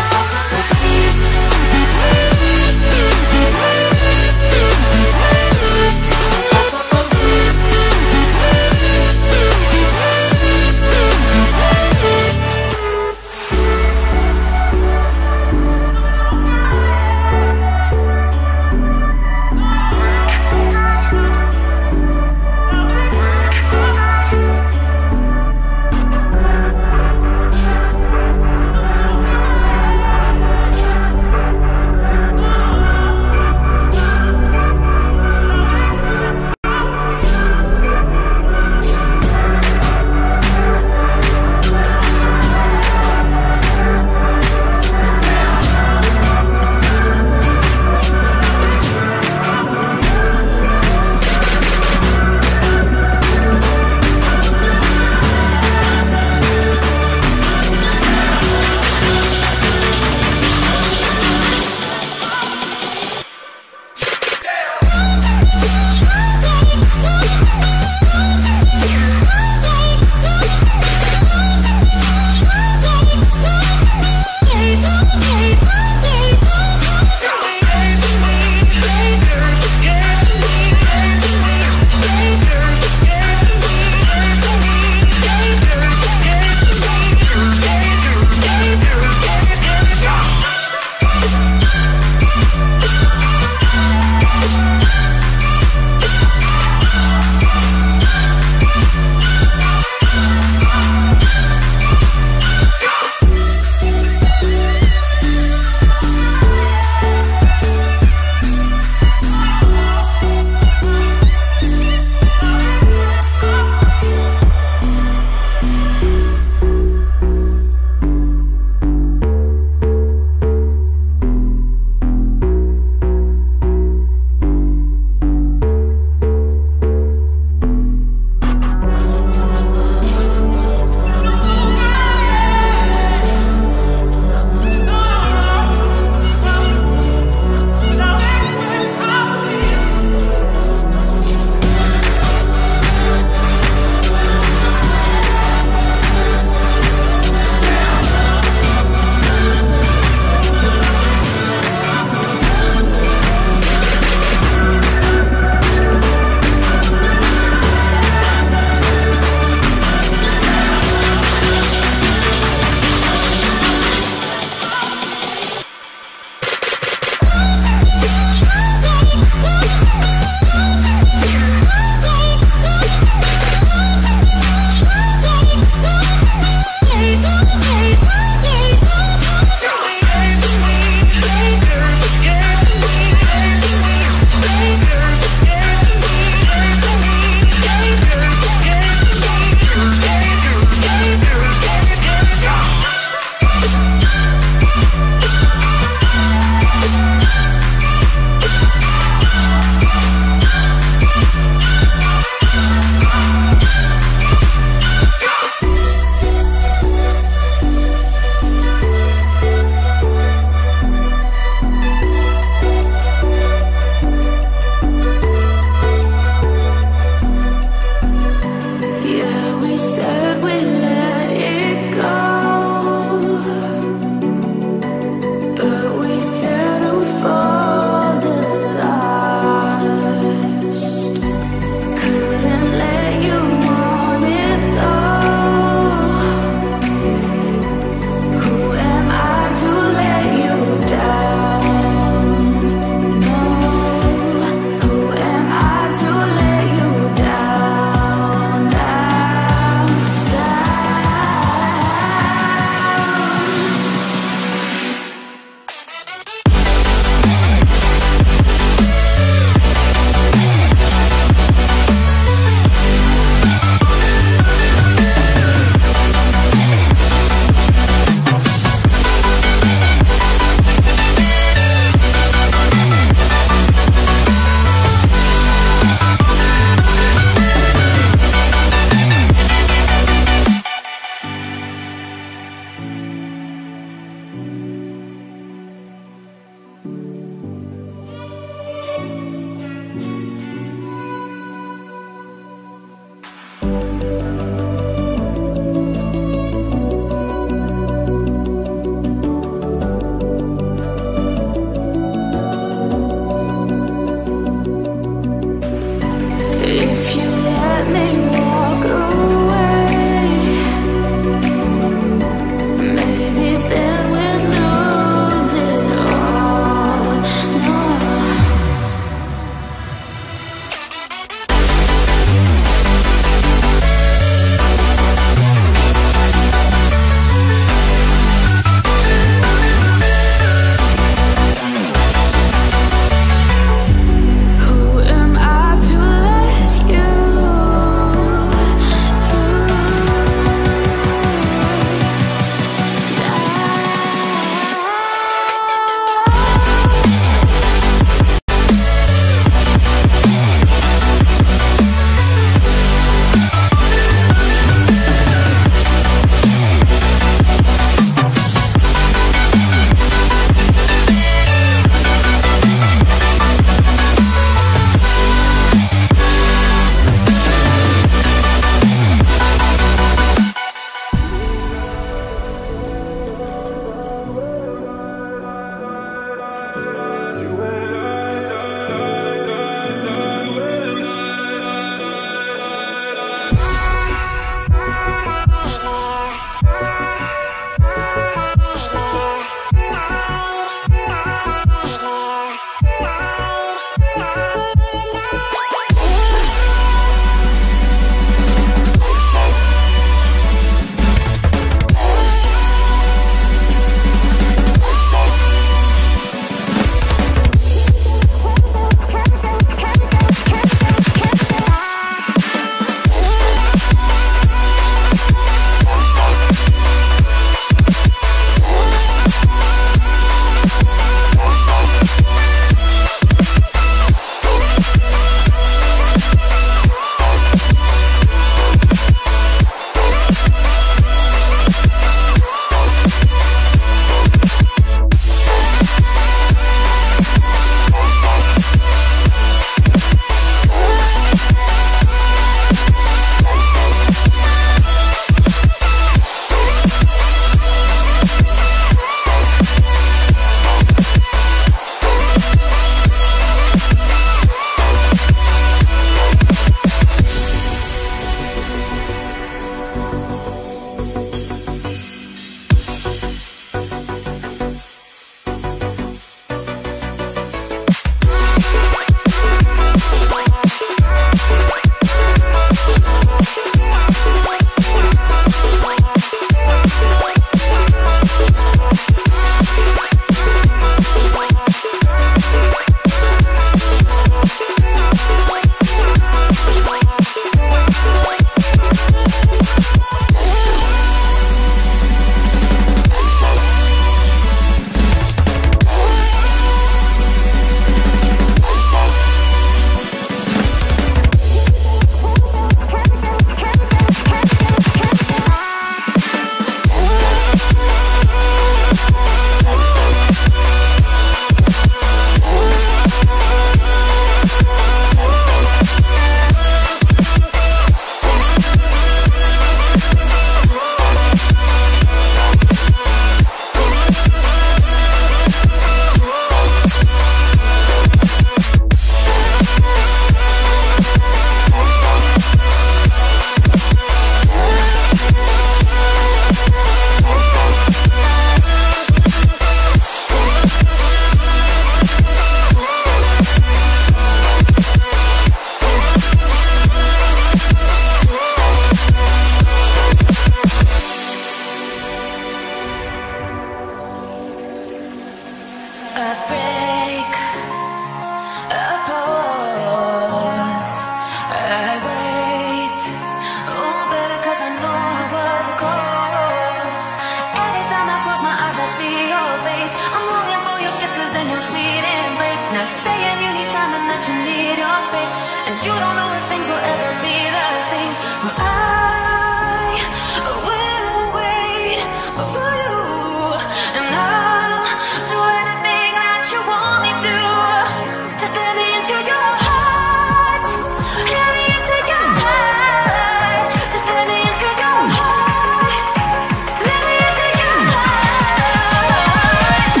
and you don't know if things will ever be the same. I will wait for you, and I'll do anything that you want me to. Just let me into your heart, let me into your heart. Just let me into your heart, let me into your heart.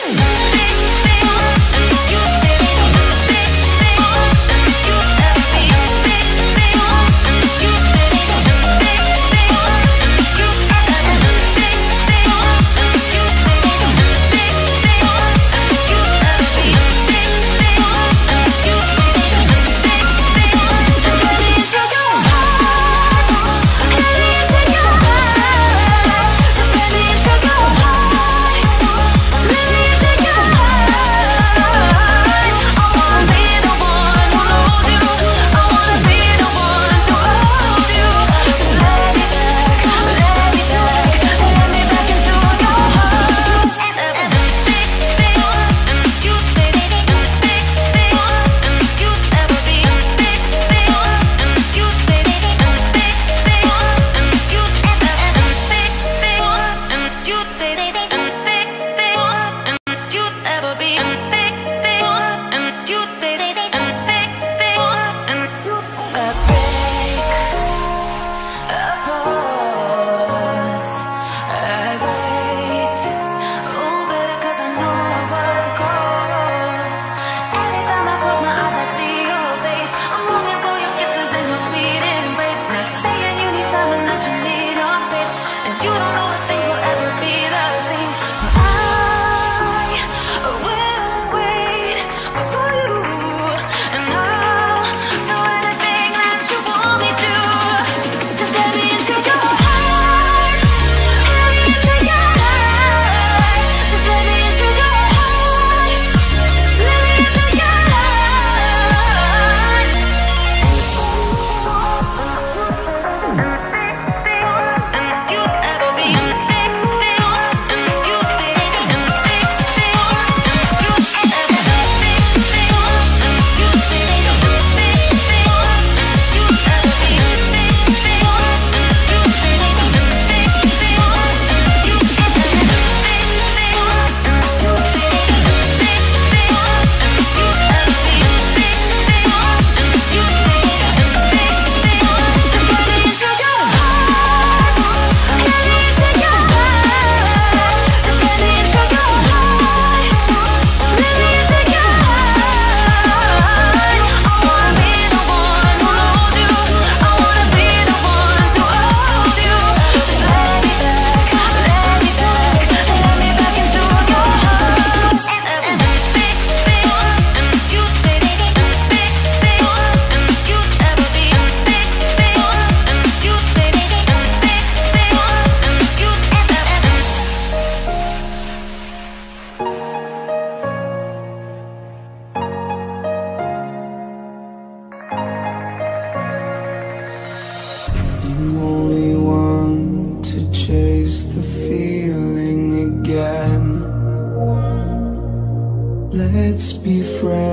Let's be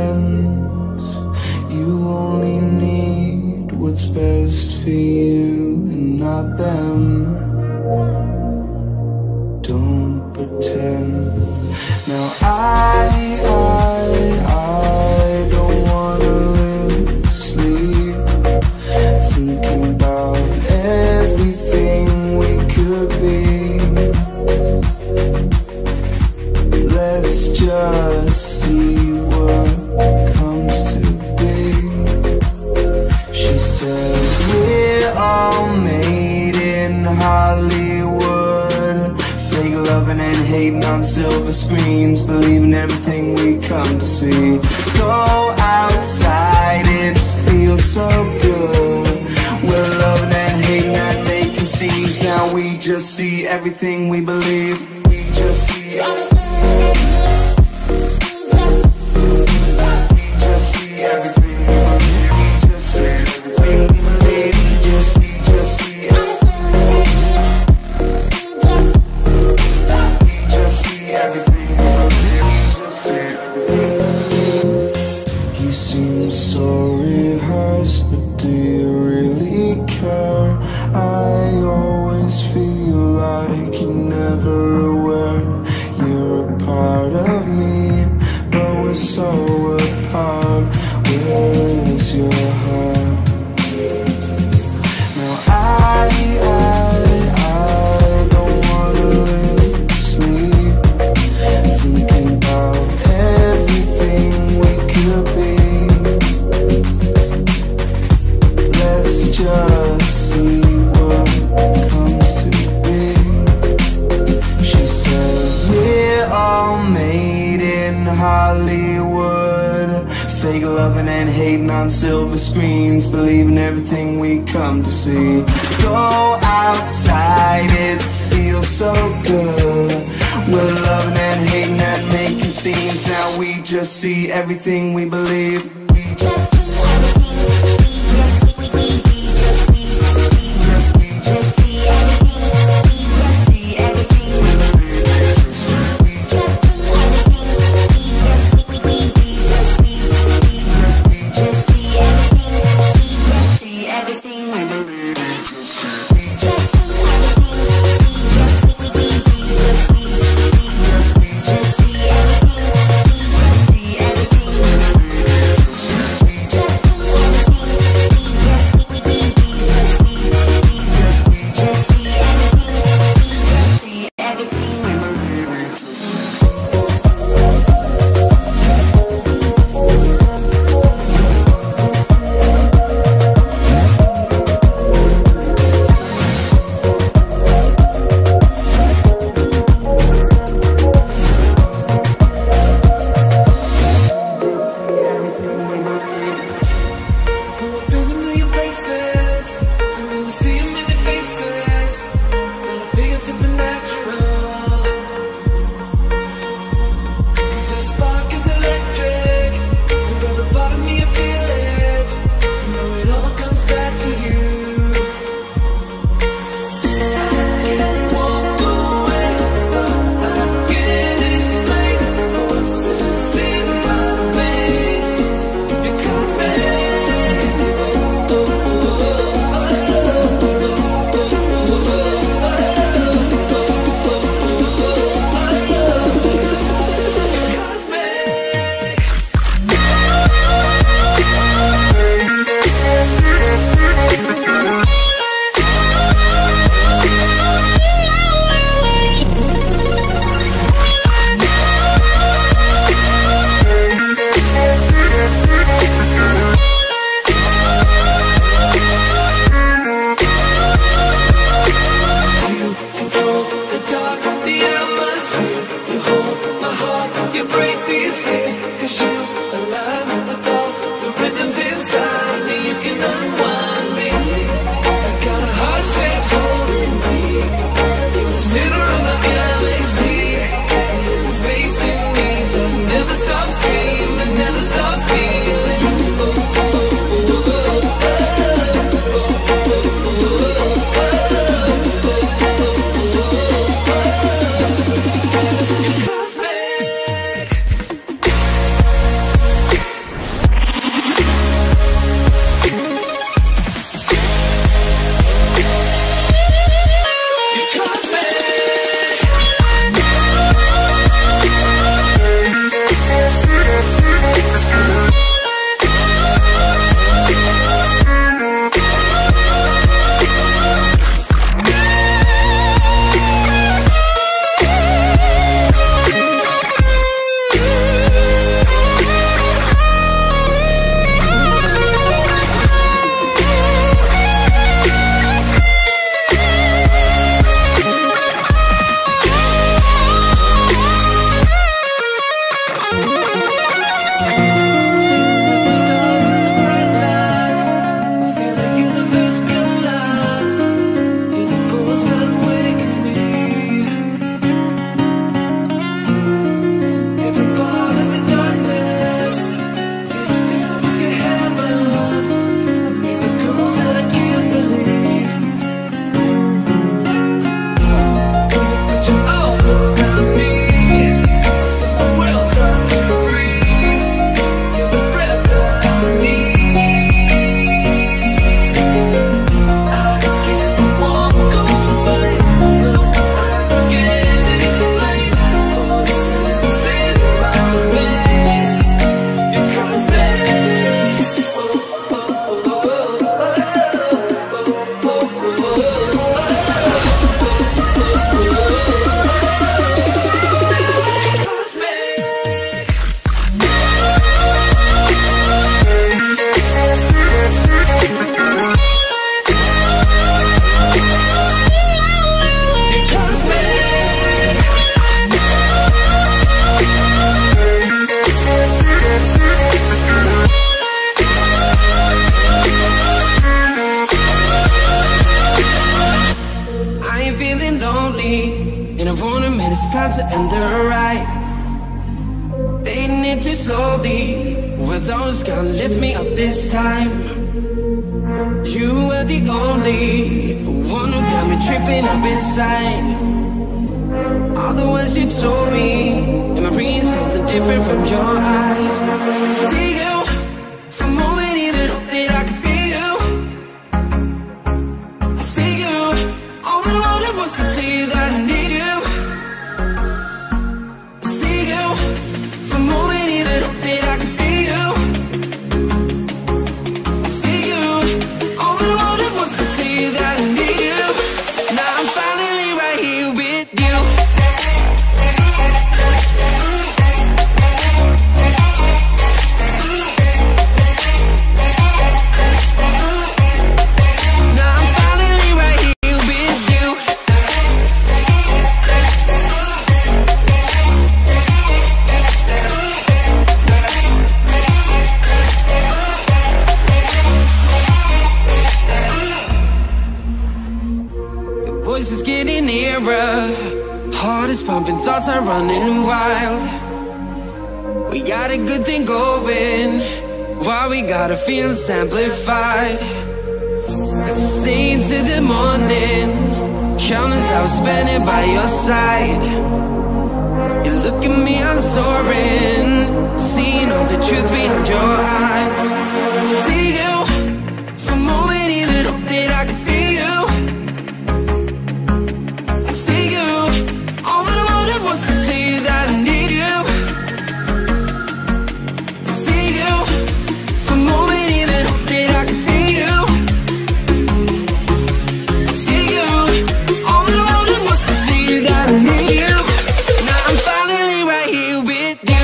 friends. You only need what's best for you and not them. Don't pretend. Now I, I, I don't wanna lose sleep thinking about everything we could be. Let's just see what comes to be. She said we're all made in Hollywood, fake loving and hating on silver screens, believing everything we come to see. Go outside, it feels so good. We're loving and hating and making scenes. Now we just see everything we believe. We just see everything. You seem so rehearsed. waiting on silver screens, believing everything we come to see. Go outside, it feels so good. We're loving and hating and making scenes. Now we just see everything we believe. We just see everything. We just see, we, we, we just see, we just, we just see everything. We just see everything we believe. We just see everything. We just see, we, we, we just see, we just, we just see everything. We just see everything we believe. We just see everything. We just see, we, we, we just see, we just, we just see everything. We just see everything we believe. We just about to end the ride. Fading it too slowly. Were those gonna lift me up this time? You were the only one who got me tripping up inside. All the words you told me, am I reading something different from your eyes? See you, for a moment even hope that I can feel you. I see you, all that I wanted was to tell you that I need you. I see you, for a moment even hope that I can feel you. I see you, all that I wanted was to tell you that I need you. Now I'm finally right here with you. Voice is getting nearer, heart is pumping, thoughts are running wild. We got a good thing going, why we gotta feel amplified. Staying till the morning, countless hours spending by your side. You look at me, I'm soaring, seeing all the truth behind your eyes. See you, for a moment even hope that I can feel you. Was to tell you that I need you. See you, for a moment even hope that I can feel you. See you, all that I wanted was to tell you that I need you. Now I'm finally right here with you.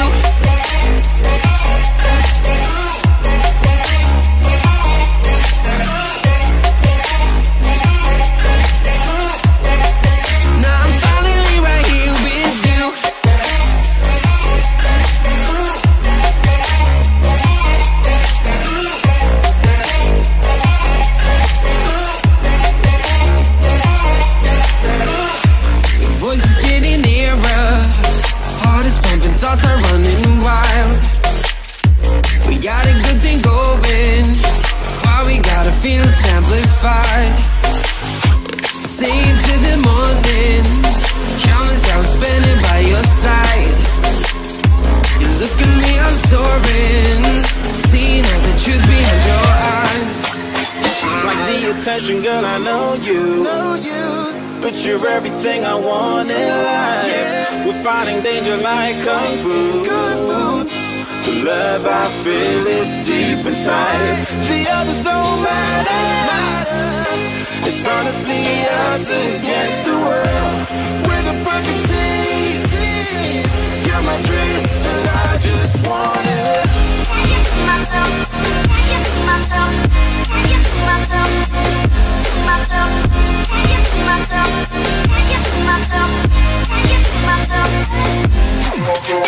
Thoughts are running wild. We got a good thing going, why we gotta feel amplified. Staying till the morning, countless hours spending by your side. You look at me, I'm soaring, seeing all the truth behind your eyes. Like the attention, girl, I know you, know you. But you're everything I want in life. Yeah. We're fighting danger like kung fu. Kung fu. The love I feel is deep inside. The others don't matter. It's honestly us against the world. We're the perfect team. You're my dream, but I just want it. Can you see myself? Can you see myself? Can you see myself? See myself? Can you see myself? Can you see myself? Can you see myself? See myself?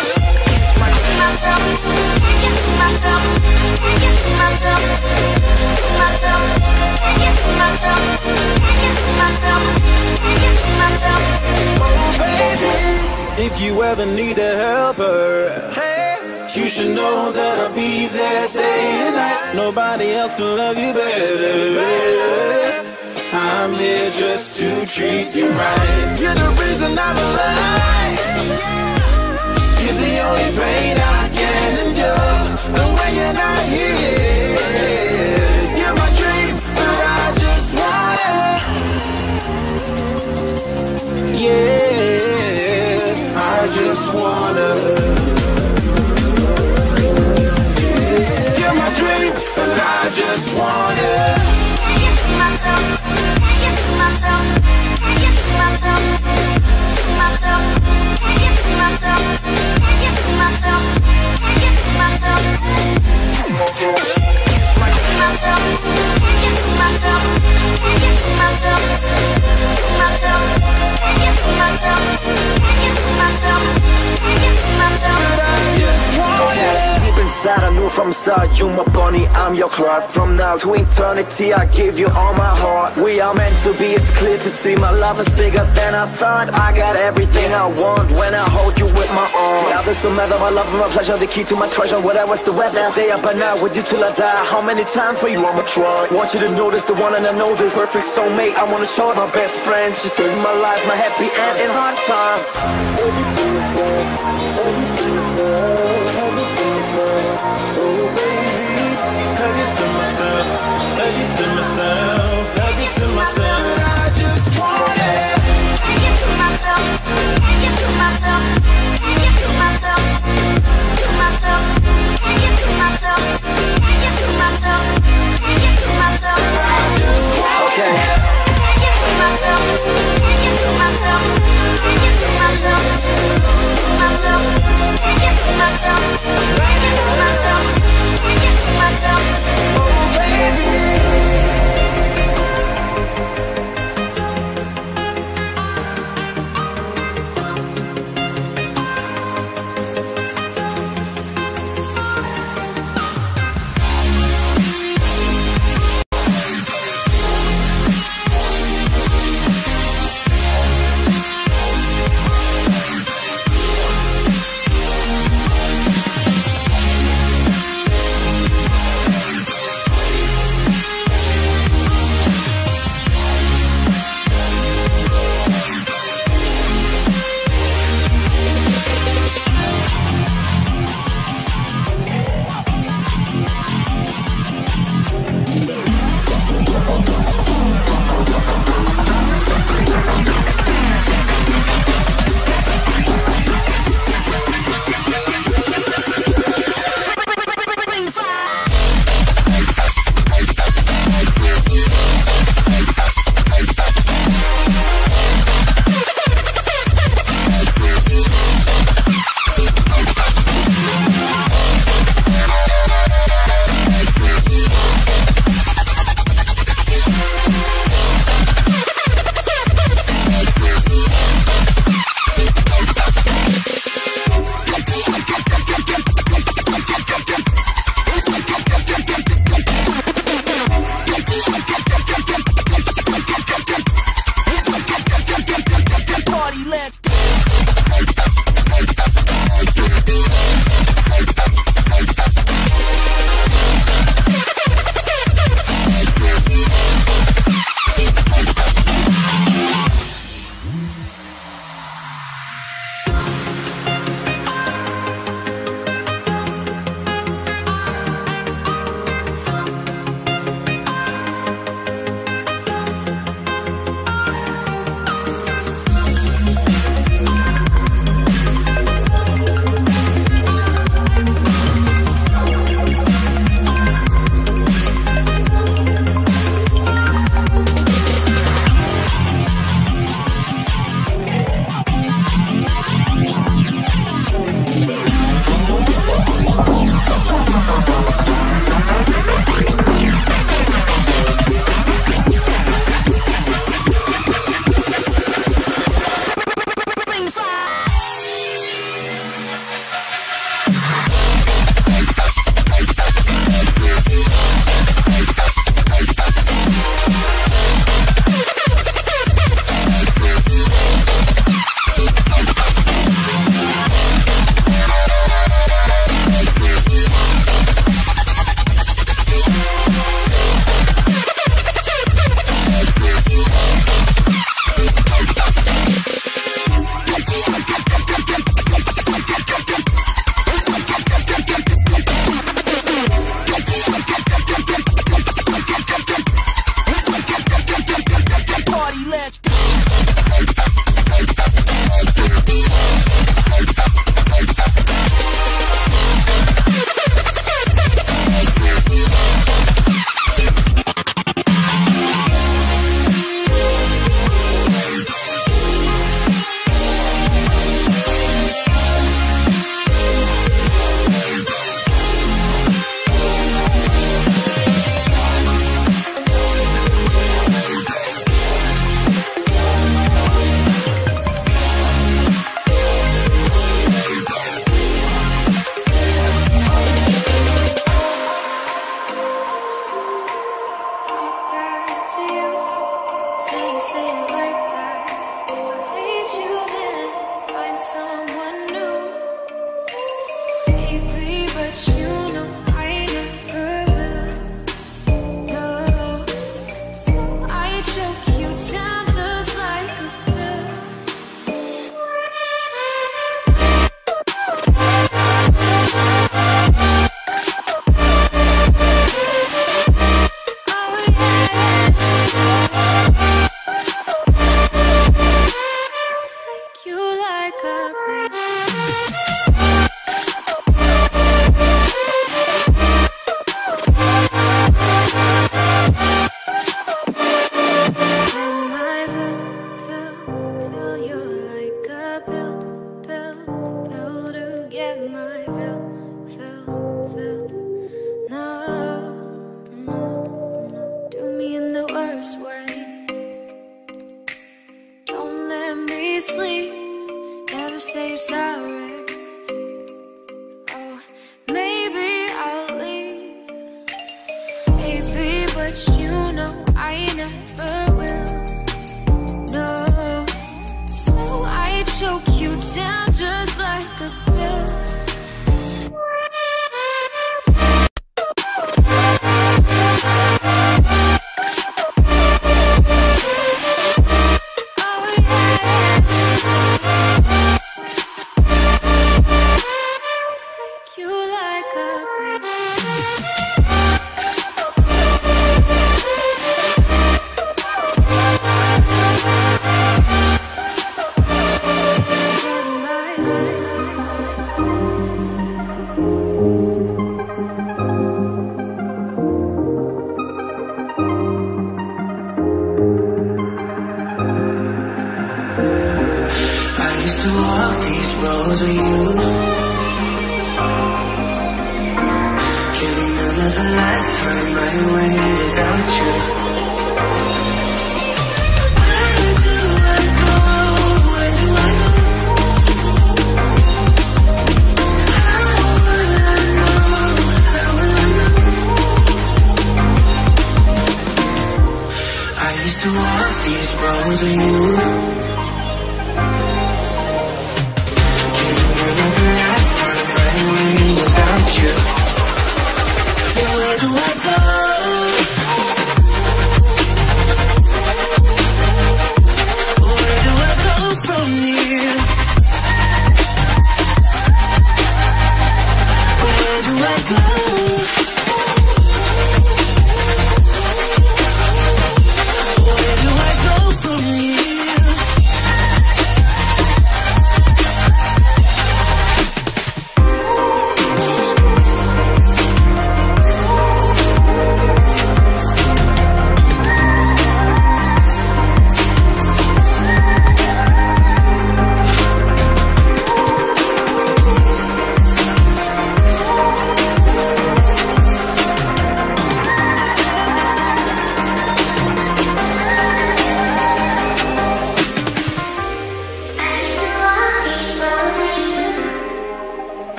Can you see myself? Can you see myself? See myself? Can you see myself? Can you see myself? Can you see myself? Oh baby, if you ever need a helper, hey, you should know that I'll be there day and night. Nobody else can love you better. I'm here just to treat you right. You're the reason I'm alive. You're the only pain I can endure. And when you're not here, you're my dream, but I just want it. Yeah, I just wanna. You're my dream, but I just want it. Can you see myself? Can you see myself? Can you see myself? See myself? Can you see myself? Can you see myself? Can you see myself? See myself? Can you see myself? Can you see myself? See myself? Can you see myself? Can you see myself? Can you see myself? But I just want it. Deep inside I know from the start, you my bunny, I'm your Clark. From now to eternity, I give you all my heart. We are meant to be, it's clear to see. My love is bigger than I thought. I got everything I want when I hold you with my arms. The others don't matter, my love and my pleasure, the key to my treasure. Whatever's the weather, day up and out with you till I die. How many times for you I'ma try? Want you to notice the one and I know this perfect soulmate. I wanna show it my best friend. She saved my life, my happy end in hard times. Love you to myself, love you to myself. I just want it. Take it to myself, take it to myself, take it to myself, to myself, take it to myself, take it to myself, take it to myself. I just want okay. it. Take it to myself, take it to myself, take it to myself, to myself. but you know I never will. No, so I choke you down just like a pill.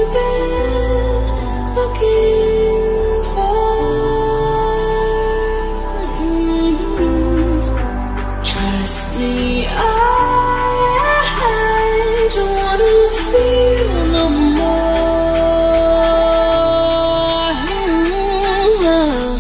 you been looking for? Mm-hmm. Trust me, I, I don't wanna feel no more. Mm-hmm.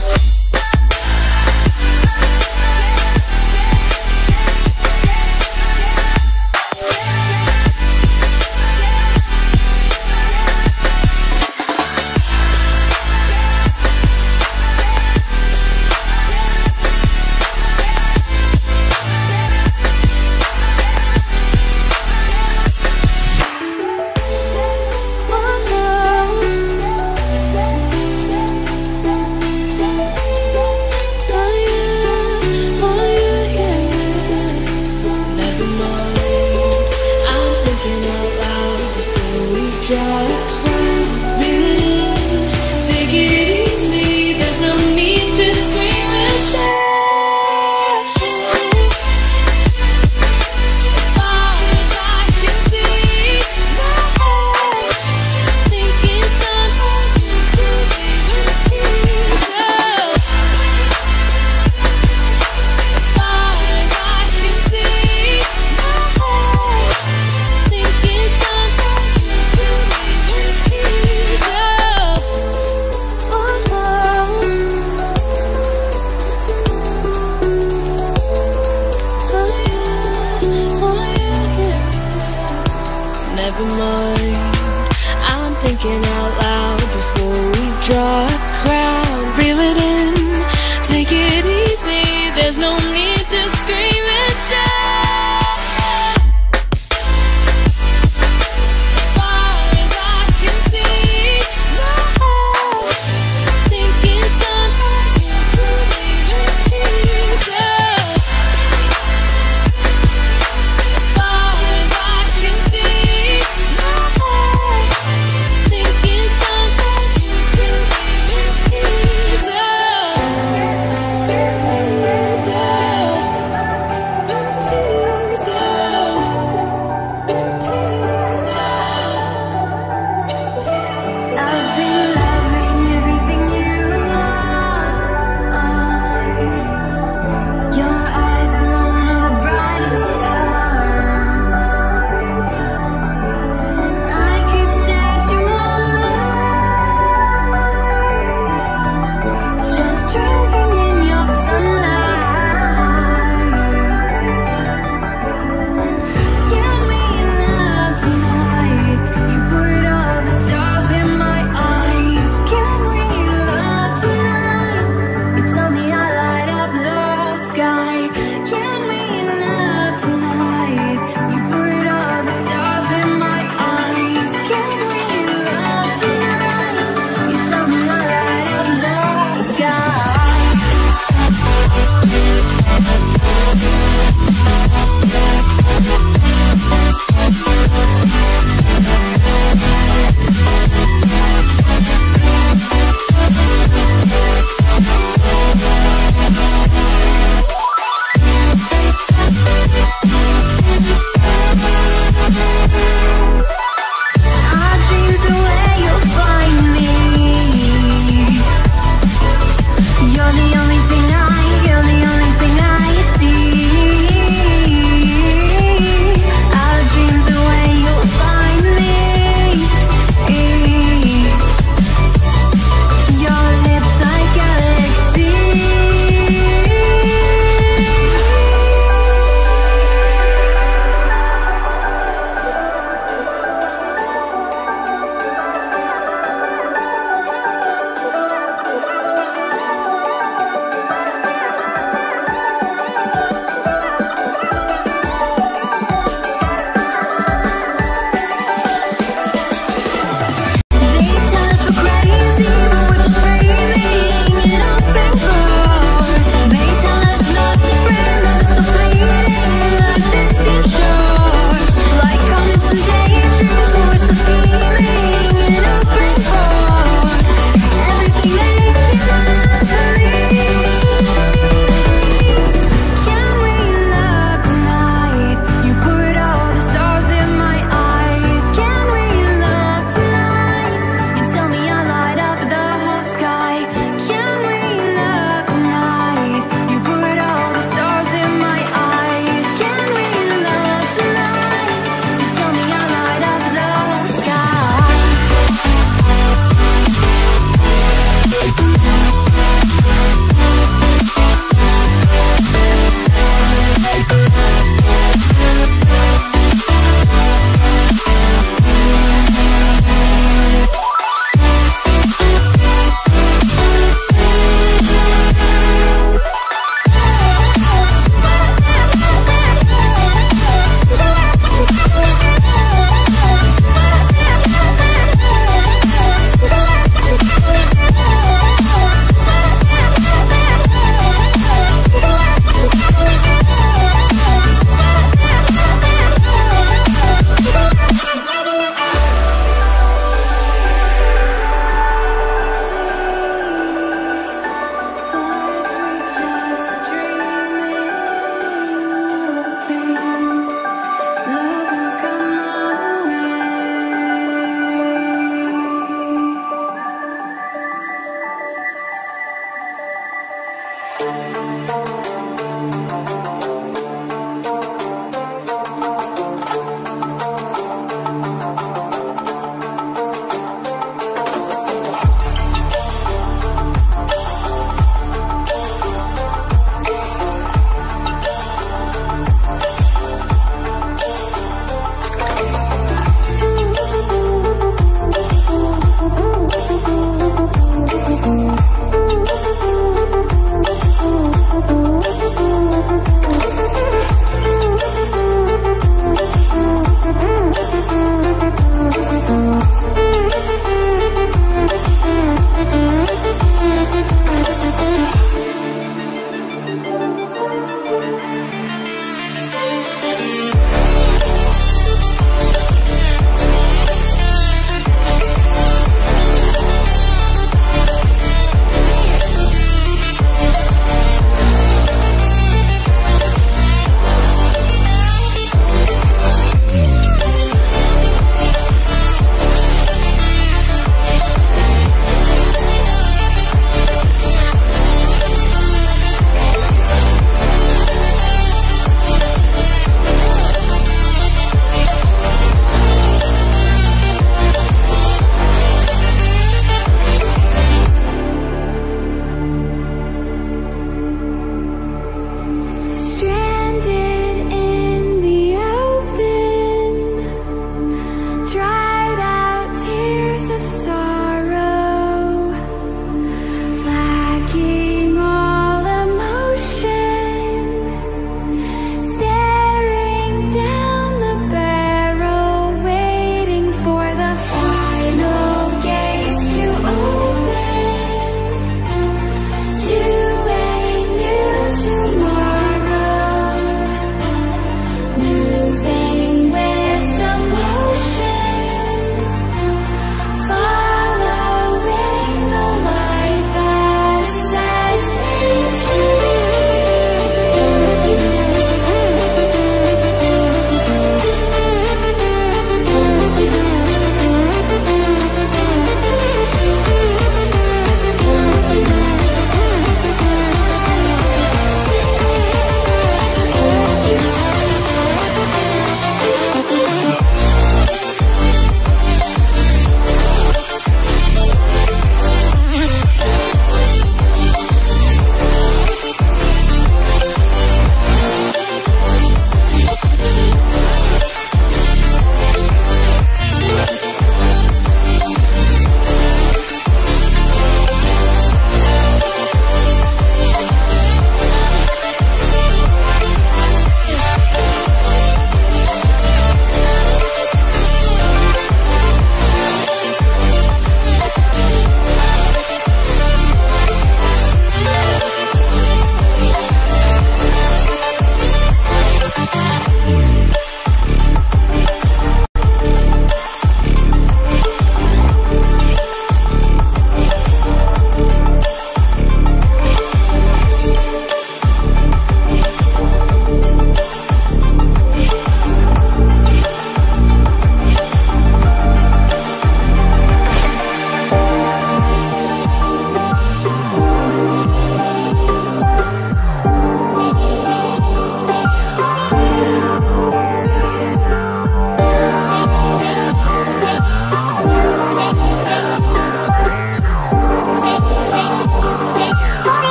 Never mind, I'm thinking out loud before we draw a crowd. Reel it in, take it easy, there's no